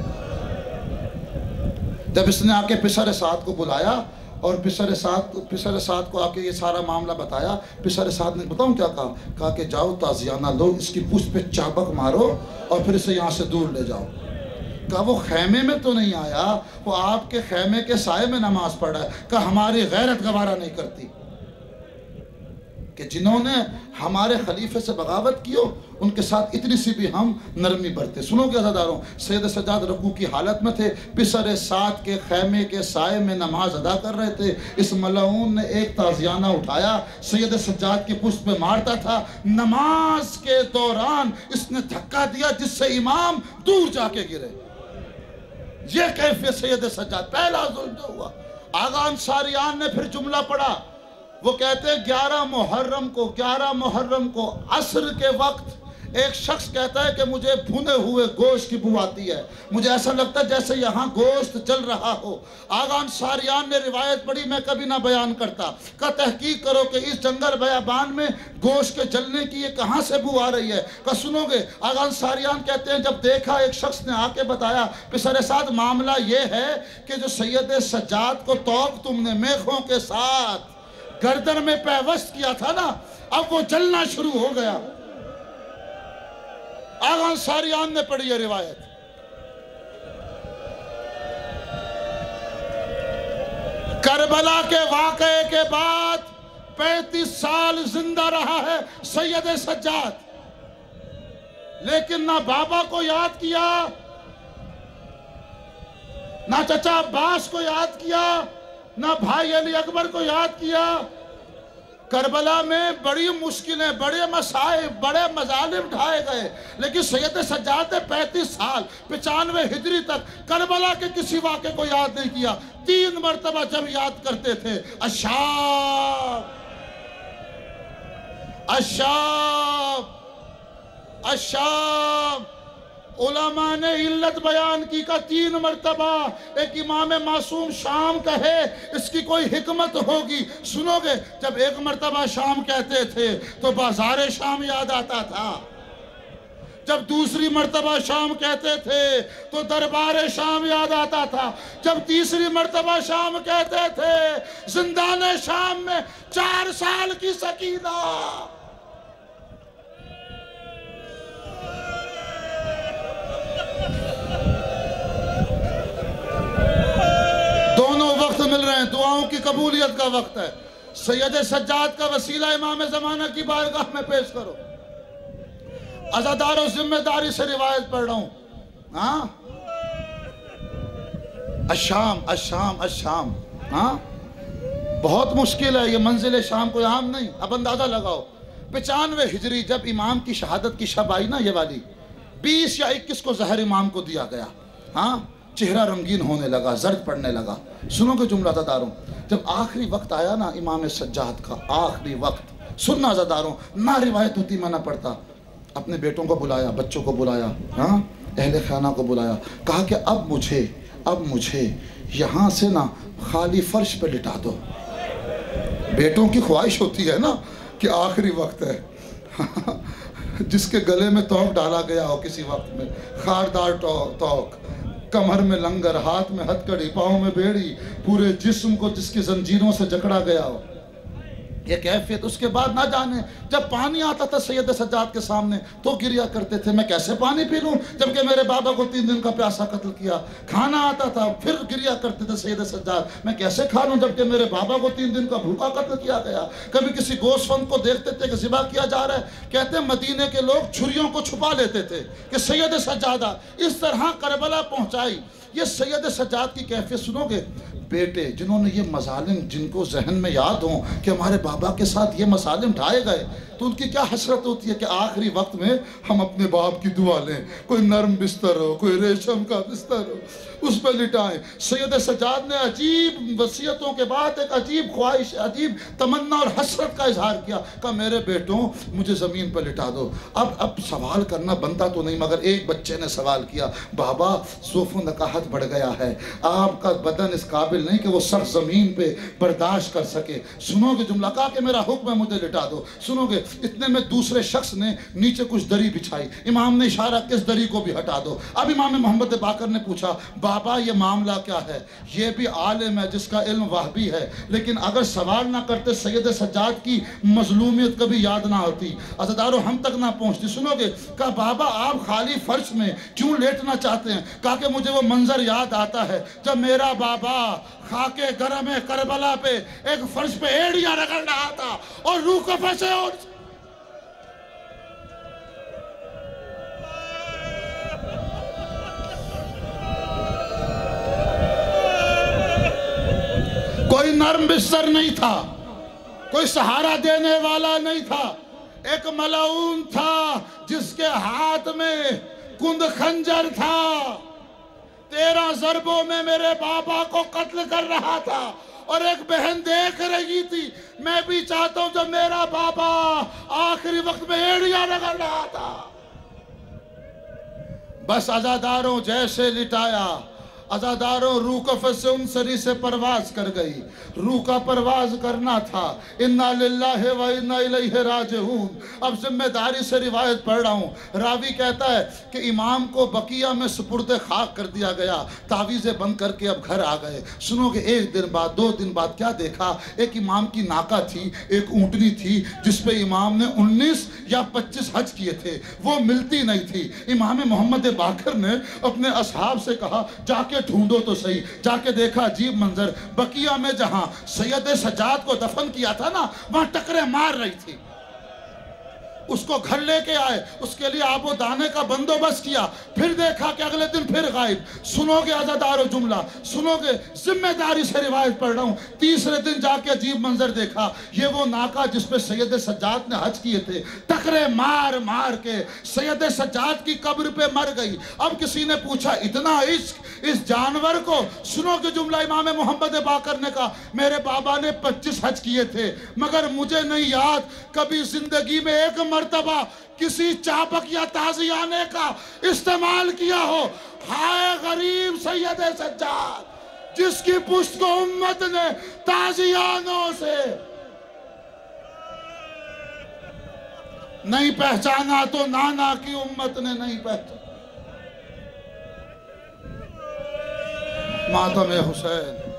जब इसने आके पिसर साद को बुलाया और पिसर साद पिसर साद को आके ये सारा मामला बताया, पिसर साद ने बताऊँ क्या कहा? कहा कि जाओ ताजियाना लो, इसकी पूछ पे चाबक मारो और फिर इसे यहाँ से दूर ले जाओ। कहा वो खैमे में तो नहीं आया, वो आपके खैमे के साए में नमाज पढ़ रहा है। कहा हमारी गैरत गवारा नहीं करती कि जिन्होंने हमारे खलीफे से बगावत की हो उनके साथ इतनी सी भी हम नरमी बरते। सुनो के अज़ादारों, सैयद सज्जाद रकू की हालत में थे, पिसर साद के खैमे के साए में नमाज अदा कर रहे थे। इस मलऊन ने एक ताजियाना उठाया, सैयद सज्जाद की पुश्त पे मारता था। नमाज के दौरान इसने धक्का दिया जिससे इमाम दूर जाके गिरे। ये कैफियत सैयद सज्जाद, पहला जुल्म जो हुआ। आगा अंसारियान ने फिर जुमला पढ़ा, वो कहते हैं ग्यारह मुहर्रम को ग्यारह मुहर्रम को असर के वक्त एक शख्स कहता है कि मुझे भुने हुए गोश्त की बू आती है, मुझे ऐसा लगता है जैसे यहाँ गोश्त जल रहा हो। आगा अंसारियान ने रिवायत पढ़ी, मैं कभी ना बयान करता, का तहकीक करो कि इस जंगल बयाबान में गोश्त के जलने की ये कहाँ से बू आ रही है। का सुनोगे, आगा अंसारियान कहते हैं जब देखा, एक शख्स ने आके बताया पिसर साद मामला ये है कि जो सैयद सज्जाद को तौक तुमने मेखों के साथ गर्दन में पैवस्त किया था ना, अब वो जलना शुरू हो गया। आगा अंसारियान ने पढ़ी है रिवायत। करबला के वाक़े के बाद पैंतीस साल जिंदा रहा है सैयद सज्जाद, लेकिन ना बाबा को याद किया, ना चचा अब्बास को याद किया, ना भाई अली अकबर को याद किया। करबला में बड़ी मुश्किलें, बड़े मसाइब, बड़े मजालिम ढाए गए, लेकिन सैयद सज्जाद ने पैंतीस साल पचानवे हिजरी तक करबला के किसी वाक़े को याद नहीं किया। तीन मरतबा जब याद करते थे, अशाब अशाब अशाब, उलमा ने इल्लत बयान की का तीन मरतबा एक इमाम मासूम शाम कहे, इसकी कोई हिकमत होगी। सुनोगे, जब एक मरतबा शाम कहते थे तो बाजार शाम याद आता था, जब दूसरी मरतबा शाम कहते थे तो दरबार शाम याद आता था, जब तीसरी मरतबा शाम कहते थे जिंदान शाम में चार साल की सकीना। दोनों वक्त मिल रहे हैं, दुआओं की कबूलियत का वक्त है। सैयद सज्जाद का वसीला इमाम ज़माना की बारगाह में पेश करो। अज़ादारों जिम्मेदारी से रिवायत पढ़ रहा हूँ। हाँ, अशाम अशाम अशाम। हाँ, बहुत मुश्किल है ये मंजिल शाम, कोई आम नहीं। अब अंदाजा लगाओ, पचानवे हिजरी जब इमाम की शहादत की शब आई ना, ये वाली बीस या इक्कीस को जहर इमाम को दिया गया। हाँ, चेहरा रंगीन होने लगा, जर्द पड़ने लगा। सुनोगे जुमला ज़ादारों, जब आखिरी वक्त आया ना इमाम सज्जाद का, आखिरी वक्त, सुनना ज़ादारों, ना रिवायत होती मैं ना पढ़ता। अपने बेटों को बुलाया, बच्चों को बुलाया, हाँ, अहले खाना को बुलाया, कहा कि अब मुझे अब मुझे यहाँ से ना खाली फर्श पे लिटा दो। बेटों की ख्वाहिश होती है ना कि आखिरी वक्त है जिसके गले में तोक डाला गया हो किसी वक्त में, खारदार तोक, कमर में लंगर, हाथ में हथकड़ी, पाँव में बेड़ी, पूरे जिस्म को जिसकी जंजीरों से जकड़ा गया हो, ये कैफियत। उसके बाद ना जाने जब पानी आता था सैयद सज्जाद के सामने तो गिरिया करते थे, मैं कैसे पानी पी लूं जबकि मेरे बाबा को तीन दिन का प्यासा कत्ल किया। खाना आता था फिर गिरिया करते थे सैयद सज्जाद, मैं कैसे खा लूं जबकि मेरे बाबा को तीन दिन का भूखा कत्ल किया गया। कभी किसी गोश्तफंद को देखते थे कि ज़िबा किया जा रहा है, कहते मदीने के लोग छुरियों को छुपा लेते थे कि सैयद सज्जादा इस तरह करबला पहुंचाई। ये सैयद सज्जाद की कैफियत सुनोगे, बेटे जिन्होंने ये मसालिम, जिनको जहन में याद हो कि हमारे बाबा के साथ ये मसालिम ढाए गए, तो उनकी क्या हसरत होती है कि आखिरी वक्त में हम अपने बाप की दुआ लें, कोई नरम बिस्तर हो, कोई रेशम का बिस्तर हो, उस पर लिटाएं। सैयद सज्जाद ने अजीब वसीयतों के बाद एक अजीब ख्वाहिश, अजीब तमन्ना और हसरत का इजहार किया, कहा मेरे बेटों मुझे ज़मीन पर लिटा दो। अब अब सवाल करना बनता तो नहीं, मगर एक बच्चे ने सवाल किया, बाबा ज़ोफ़ नकाहत बढ़ गया है, आपका बदन इस काबिल नहीं कि वो सख्त ज़मीन पे बर्दाश्त कर सके। सुनोगे जुमला, कहा कि मेरा हुक्म है मुझे लिटा दो। सुनोगे, इतने में दूसरे शख्स ने नीचे कुछ दरी बिछाई, इमाम ने इशारा किस दरी को भी हटा दो। अब इमाम मोहम्मद बाकर ने पूछा, बाबा ये मामला क्या है? ये भी आलिम है जिसका इल्म वाहबी है, लेकिन अगर सवाल ना करते सैयद सज्जाद की मजलूमियत कभी याद ना होती, अज़ादारों हम तक ना पहुंचती। सुनोगे, कहा बाबा आप खाली फर्श में क्यों लेटना चाहते हैं? कहा कि मुझे वो मंजर याद आता है जब मेरा बाबा खाके गरम करबला पे एक फर्श पे एड़ियां रगड़ रहा था और रूह को फंसे और कोई नरम बिस्तर नहीं था, कोई सहारा देने वाला नहीं था, एक मलाऊन था जिसके हाथ में कुंद खंजर था, तेरह ज़रबों में मेरे बाबा को कत्ल कर रहा था और एक बहन देख रही थी। मैं भी चाहता हूं जब मेरा बाबा आखिरी वक्त में एड़ियां रगड़ रहा था। बस अज़ादारों जैसे लिटाया, अज़ादारों रूह कफ़स से उन सरी से परवाज कर गई। रूह का परवाज करना था। इन्ना लिल्लाहि व इन्ना इलैहि राजिऊन। अब जिम्मेदारी से रिवायत पढ़ रहा हूँ। रावी कहता है कि इमाम को बकिया में सुपुर्द खाक कर दिया गया, तावीज़ें बंद करके अब घर आ गए। सुनोगे, एक दिन बाद, दो दिन बाद क्या देखा? एक इमाम की नाका थी, एक ऊँटनी थी जिस पे इमाम ने उन्नीस या पच्चीस हज किए थे, वो मिलती नहीं थी। इमाम मोहम्मद बाकर ने अपने असहाब से कहा जाके ढूंढो तो सही। जाके देखा, अजीब मंजर, बकिया में जहां सैयद सज्जाद को दफन किया था ना, वहां टकरे मार रही थी। उसको घर लेके आए, उसके लिए आबो दाने का बंदोबस्त किया, फिर देखा कि अगले दिन फिर गायब। सुनोगे अज़ादारो जुमला, सुनोगे, जिम्मेदारी से रिवायत पढ़ रहा हूँ। तीसरे दिन जाके अजीब मंजर देखा, ये वो नाका जिस पे सैयद सज्जाद ने हज किए थे, टकरे मार मार के सैयद सज्जाद की कब्र पे मर गई। अब किसी ने पूछा, इतना इश्क इस जानवर को? सुनोगे जुमला, इमाम मोहम्मद बाकर ने कहा, मेरे बाबा ने पच्चीस हज किए थे, मगर मुझे नहीं याद कभी जिंदगी में एक मर्तबा किसी चाबक या ताजियाने का इस्तेमाल किया हो। हाय गरीब सैयद सज्जाद, जिसकी पुश्त को उम्मत ने ताजियानों से नहीं पहचाना तो नाना की उम्मत ने नहीं पहचाना। मातम हुसैन।